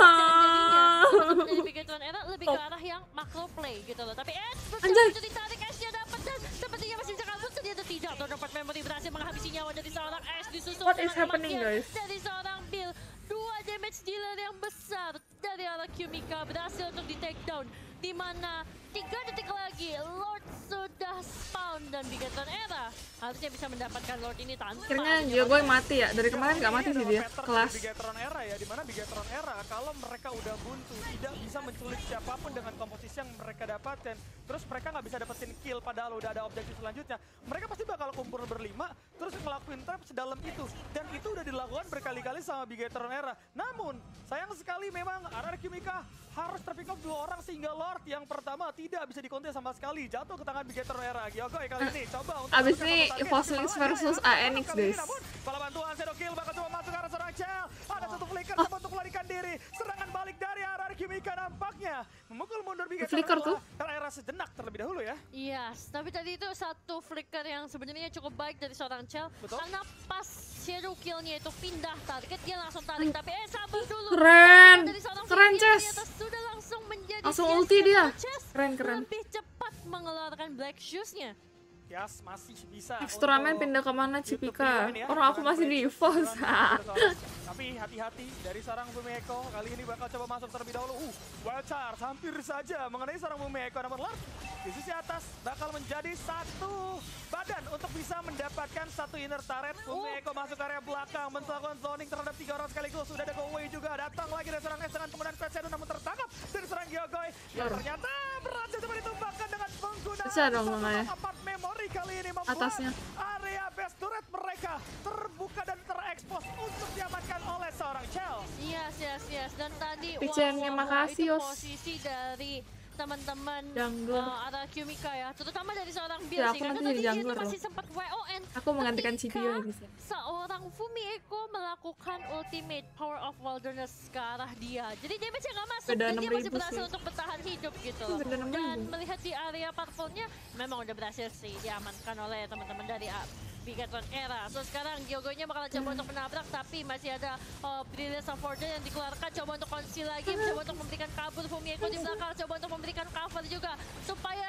Jadi Bigatron Era lebih ke arah yang macro play gitu loh. Tapi Ash Anjay. betul ditarik Ash-nya dapat dan sepertinya masih bisa kabur ternyata tidak. Dapat memory berhasil menghabisi nyawa dari seorang Ash disusul What is dengan happening, kematian guys? dari seorang Bill. Dua damage dealer yang besar dari arah Kyumika berhasil untuk di take down. Di mana tiga detik lagi Lord sudah spawn dan Bigatron Era harusnya bisa mendapatkan Lord ini tanpa Akhirnya adanya Gyokoi korban. mati ya. Dari kemarin nggak mati sih dia. Kelas. Bigatron Era ya, dimana Bigatron Era kalau mereka udah buntu tidak bisa menculik siapapun dengan komposisi yang mereka dapatkan. Terus mereka nggak bisa dapetin kill padahal udah ada objektif selanjutnya. Mereka pasti bakal kumpul berlima terus ngelakuin trap sedalam itu dan itu udah dilakukan berkali-kali sama Bigatron Era. Namun sayang sekali memang R R Kimika harus terpick up dua orang sehingga Lord yang pertama tidak bisa dikontes sama sekali jatuh ke tangan Bigatron Era. Gyokoi kali ini coba untuk Abis menekan ini satu target. Fossilis versus Bahaya, A N X, kali ini, guys. namun Bala bantuan Shadow Kill bakal coba masuk ke arah seorang Chell. Ada satu flicker coba untuk melarikan diri. Serangan balik dari R R Kimika nampaknya memukul mundur Bigatron Flicker Era. tuh. Karena era sejenak terlebih dahulu ya. Yes, tapi tadi itu satu flicker yang sebenarnya cukup baik dari seorang Chell. Betul. Karena pas shadow killnya itu pindah target, dia langsung tarik. Tapi eh sabar dulu. Keren. Dari seorang Keren, Vivian Chess. ternyata sudah langsung menjadi Langsung Chess ulti dia. ketika Chess Keren, keren. lebih cepat mengeluarkan Black Shoes-nya. Yes, masih bisa. Next turnamen untuk pindah kemana YouTube Cipika? video ini ya, Orang aku dengan masih di French Evos. turnamen. Tapi hati-hati dari seorang Fumieko kali ini bakal coba masuk terlebih dahulu. Uh, wild charge hampir saja mengenai seorang Fumieko namun Lord di sisi atas bakal menjadi satu badan untuk bisa mendapatkan satu inner turret. Fumieko masuk ke area belakang melakukan zoning terhadap tiga orang sekaligus. Sudah ada go away juga datang lagi dari seorang S dengan kemudian Fred Shadow namun tertangkap dari seorang Gyokoi yang ternyata berhasil coba ditumbangkan dengan menggunakan Bisa dong, satu namanya. empat memori kali ini membuat Atasnya. area base turret mereka terbuka dan terekspos untuk diamankan oleh seorang Chell. Yes, yes, yes. Dan tadi Pichen, wah, terima wah, wah, kasih, itu Yos. posisi dari teman-teman Jungler. uh, ada Kyumika ya, terutama dari seorang Bill Ya, sih, aku karena nanti tadi jadi dia jungler tuh masih loh. sempat W O N. Aku menggantikan ketika Cipio ya bisa. seorang Fumieko melakukan ultimate Power of Wilderness ke arah dia. Jadi damage-nya nggak masuk Beda dan enam dia masih ribu berhasil sih. untuk bertahan hidup gitu loh. Beda enam Dan ribu. melihat di area purple-nya memang udah berhasil sih diamankan oleh teman-teman dari uh, Bigatron Era. So sekarang Gyokoi-nya bakalan coba untuk menabrak tapi masih ada uh, Brilliance of Order yang dikeluarkan, coba untuk konsil lagi, coba untuk memberikan kabur Fumieko di belakang, coba untuk memberikan cover juga supaya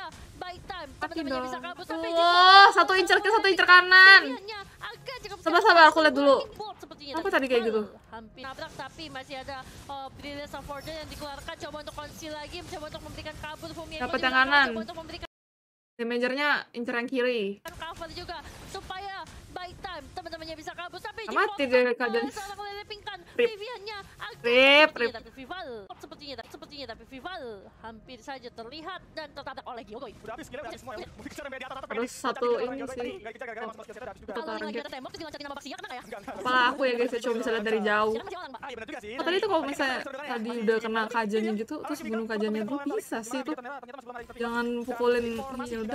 Mati dong. Wah, satu incer ke satu incer kanan. Sabar sabar, aku lihat dulu. Apa tadi kayak gitu? Hampir nabrak tapi masih ada uh, Brilliance of Order yang dikeluarkan, coba untuk conceal lagi, coba untuk memberikan kabur Fumi. Dapat yang kanan. Damagernya incer yang kiri. Cover juga supaya by time teman-temannya bisa kabur tapi mati deh kajian. Rip. Rip, rip. Tapi Vival sepertinya sepertinya tapi Vival hampir saja terlihat dan tertangkap oleh Gyogoi. Udah habis skillnya, udah habis semua ya. Terus satu ini sih. Kalau lagi ada tembok tinggal cari nama Baxia kena ya. Apalah aku ya guys, coba bisa lihat dari jauh. Oh, tadi tuh kalau misalnya tadi udah kena kajiannya gitu, terus bunuh kajiannya tuh bisa sih tuh. Jangan pukulin Hilda.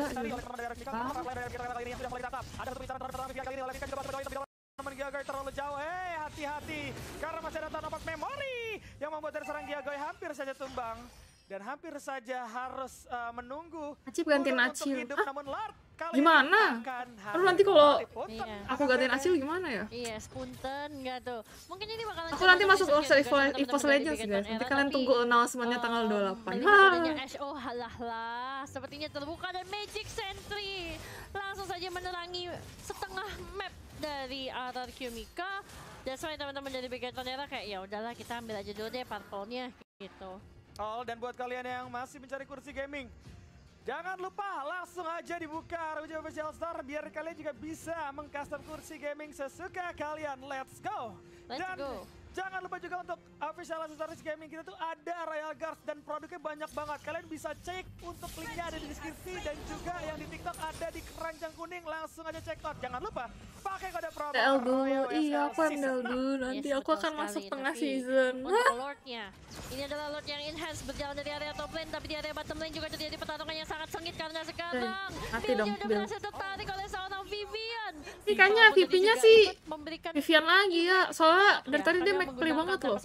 Teman Gyogoi terlalu jauh, hei hati-hati karena masih ada tanaman memori yang membuat dari serang Gyogoi hampir saja tumbang dan hampir saja harus uh, menunggu Acil gantiin Acil. Hidup, namun Lord, gimana? Lalu nanti kalau iya. aku gantiin Acil gimana ya? Iya, spunten nggak tuh? Mungkin ini bakalan aku nanti masuk EVOS Legends guys. Nanti kalian tunggu announcement-nya tanggal dua puluh delapan. Oh halah lah, sepertinya terbuka dan Magic Sentry langsung saja menerangi setengah map dari arah Kyumika. Dan soalnya teman-teman dari Begaton Era kayak ya udahlah kita ambil aja dulu deh purple-nya gitu. Oh, dan buat kalian yang masih mencari kursi gaming, jangan lupa langsung aja dibuka Raja Official Store biar kalian juga bisa mengcustom kursi gaming sesuka kalian. Let's go. Let's dan go. Jangan lupa juga untuk official aksesoris gaming kita tuh ada Royal Guards dan produknya banyak banget. Kalian bisa cek untuk linknya ada di deskripsi dan juga yang di TikTok ada di keranjang kuning. Langsung aja check out. Jangan lupa pakai kode promo M D L dulu, iya aku M D L dulu. Nanti yes, aku akan sekali, masuk tengah tapi season. Untuk Lordnya, ini adalah Lord yang enhance berjalan dari area top lane, tapi di area bottom lane juga terjadi pertarungan yang sangat sengit karena sekarang mati dong, udah berhasil tertarik oleh seorang Vivian. Ikannya V P-nya sih Vivian lagi ya, soalnya dari tadi dia make play banget loh.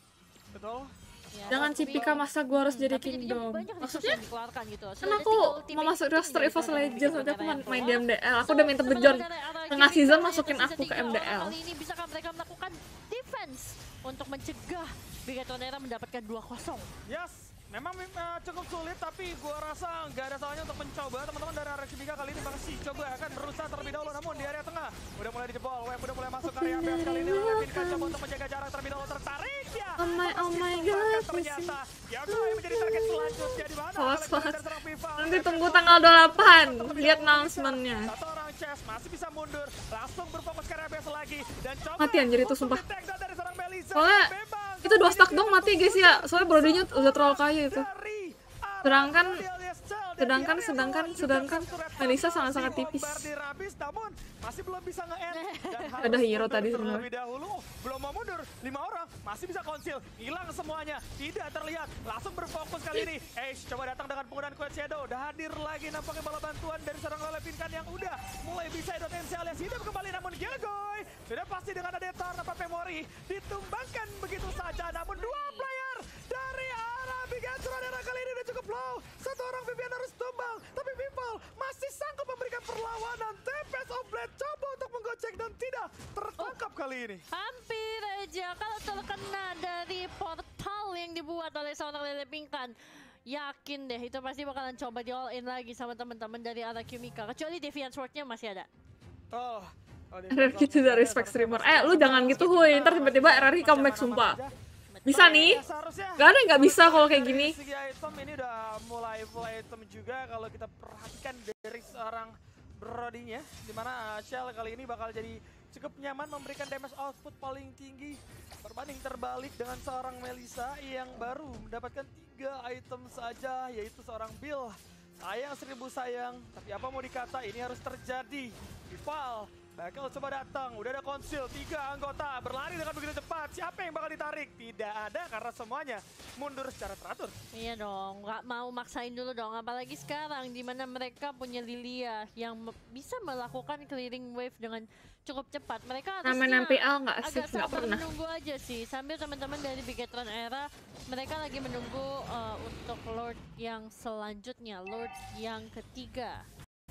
Betul. Ya, jangan Cipika masa gue harus jadi Kingdom. Maksudnya gitu. kan aku mau masuk roster EVOS Legends, nanti aku main di M D L. Aku udah minta Bejon tengah season masukin aku ke M D L. Kali ini bisakah mereka melakukan defense untuk mencegah Begaton Era mendapatkan dua kosong? Yes. Memang uh, cukup sulit, tapi gua rasa nggak ada salahnya untuk mencoba. Teman-teman dari area Cibika kali ini masih coba akan berusaha terlebih dahulu, namun di area tengah udah mulai dijebol. Web udah mulai masuk ke area base kali ini. Pinkan coba untuk menjaga jarak terlebih dahulu, tertarik ya. Oh my, oh my god. Ternyata Gyogoi menjadi target selanjutnya di mana? Awas, awas. Nanti tunggu tanggal dua puluh delapan. Lihat announcement-nya. Satu orang chest masih bisa mundur, langsung berfokus ke area base lagi dan coba. Mati anjir itu sumpah. Melissa. Soalnya itu dua stack dong mati guys ya. Soalnya brodinya udah terlalu kaya itu. Sedangkan sedangkan sedangkan sedangkan Melissa sangat-sangat tipis. Namun masih belum bisa nge-end. Ada hero tadi sebenarnya. Terlebih dahulu belum mau mundur, lima orang masih bisa konsil, hilang semuanya, tidak terlihat, langsung berfokus kali ini. Ace coba datang dengan penggunaan Quest Shadow, udah hadir lagi nampaknya bala bantuan dari seorang Lele Pinkan yang udah mulai bisa potensialnya hidup kembali, namun Gyogoi sudah pasti dengan ada Tornado Memori ditumbangkan begitu saja, namun dua player dari arah Begaton Era kali ini udah cukup low. Satu orang Vivian harus tumbang, tapi Vival masih sanggup memberikan perlawanan. Tempest of Blade coba untuk menggocek dan tidak tertangkap oh, kali ini. Hampir aja kalau terkena dari portal yang dibuat oleh seorang Lele Pinkan. Yakin deh itu pasti bakalan coba di all in lagi sama teman-teman dari arah Kyumika. Kecuali Deviant Sword-nya masih ada. Oh, oh R R Q tidak respect streamer. Eh lu jangan gitu Huy, ntar tiba-tiba R R Q comeback sumpah. Bisa nih, gak ada yang gak bisa kalau kayak gini. Segi item ini udah mulai full item juga kalau kita perhatikan dari seorang Brodinya, dimana Shell kali ini bakal jadi cukup nyaman memberikan damage output paling tinggi berbanding terbalik dengan seorang Melissa yang baru mendapatkan tiga item saja, yaitu seorang Bill. Sayang seribu sayang, tapi apa mau dikata ini harus terjadi. Vival bakal coba datang, udah ada konsil, tiga anggota berlari dengan begitu cepat. Siapa yang bakal ditarik? Tidak ada karena semuanya mundur secara teratur. Iya dong, nggak mau maksain dulu dong. Apalagi sekarang di mana mereka punya Lilia yang bisa melakukan clearing wave dengan cukup cepat. Mereka harusnya M P L nggak sih? Agak sabar menunggu aja sih. Sambil teman-teman dari Begaton Era, mereka lagi menunggu uh, untuk Lord yang selanjutnya, Lord yang ketiga.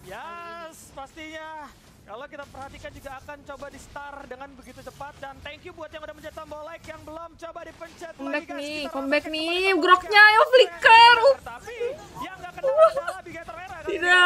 Yes, pastinya. Kalau kita perhatikan juga akan coba di start dengan begitu cepat, dan thank you buat yang udah mencet tombol like yang belum coba dipencet. Comeback nih, comeback nih, groknya yo flicker. Tapi yang nggak kenal adalah Begaton Era. Tidak.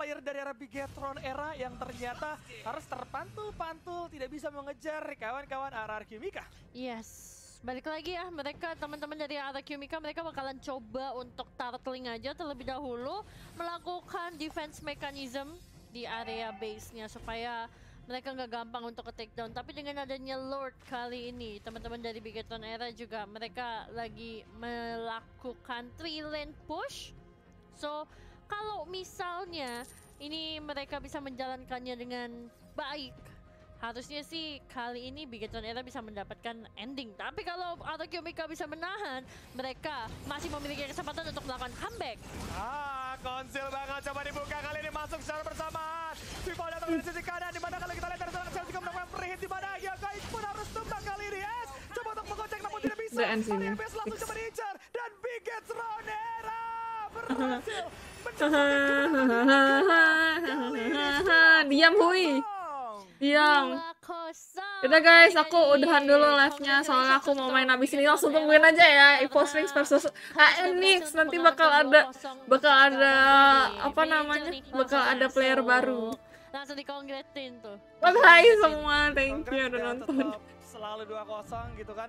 player dari era Bigetron era yang ternyata harus terpantul-pantul, tidak bisa mengejar kawan-kawan R R Q Mika. Yes. Balik lagi ya, mereka teman-teman dari R R Q Mika, mereka bakalan coba untuk turtling aja terlebih dahulu, melakukan defense mechanism di area base-nya supaya mereka nggak gampang untuk ke takedown. Tapi dengan adanya Lord kali ini, teman-teman dari Bigetron era juga mereka lagi melakukan three lane push. So kalau misalnya ini mereka bisa menjalankannya dengan baik, harusnya sih kali ini Bigetron era bisa mendapatkan ending. Tapi kalau R R Q Mika bisa menahan, mereka masih memiliki kesempatan untuk melakukan comeback. Ah, konsil banget, coba dibuka kali ini, masuk secara bersamaan. Vivo datang dari sisi kanan, dimana kalau kita lihat dari seorang Shell juga melakukan free-hit, dimana ya guys pun harus tumbang kali ini. Yes, coba untuk mengocek namun tidak bisa. Maria Base langsung coba diincar, dan Bigetron era berhasil mendapatkan diam Hui. Diam. Udah guys, aku udahan dulu live-nya soalnya aku mau main abis ini. Langsung tungguin aja ya EVOS Rings versus H N X. Nanti bakal ada bakal ada apa namanya? Bakal ada player baru. Langsung dikongretin tuh. Bye bye semua. Thank you udah nonton. Selalu dua kosong gitu kan.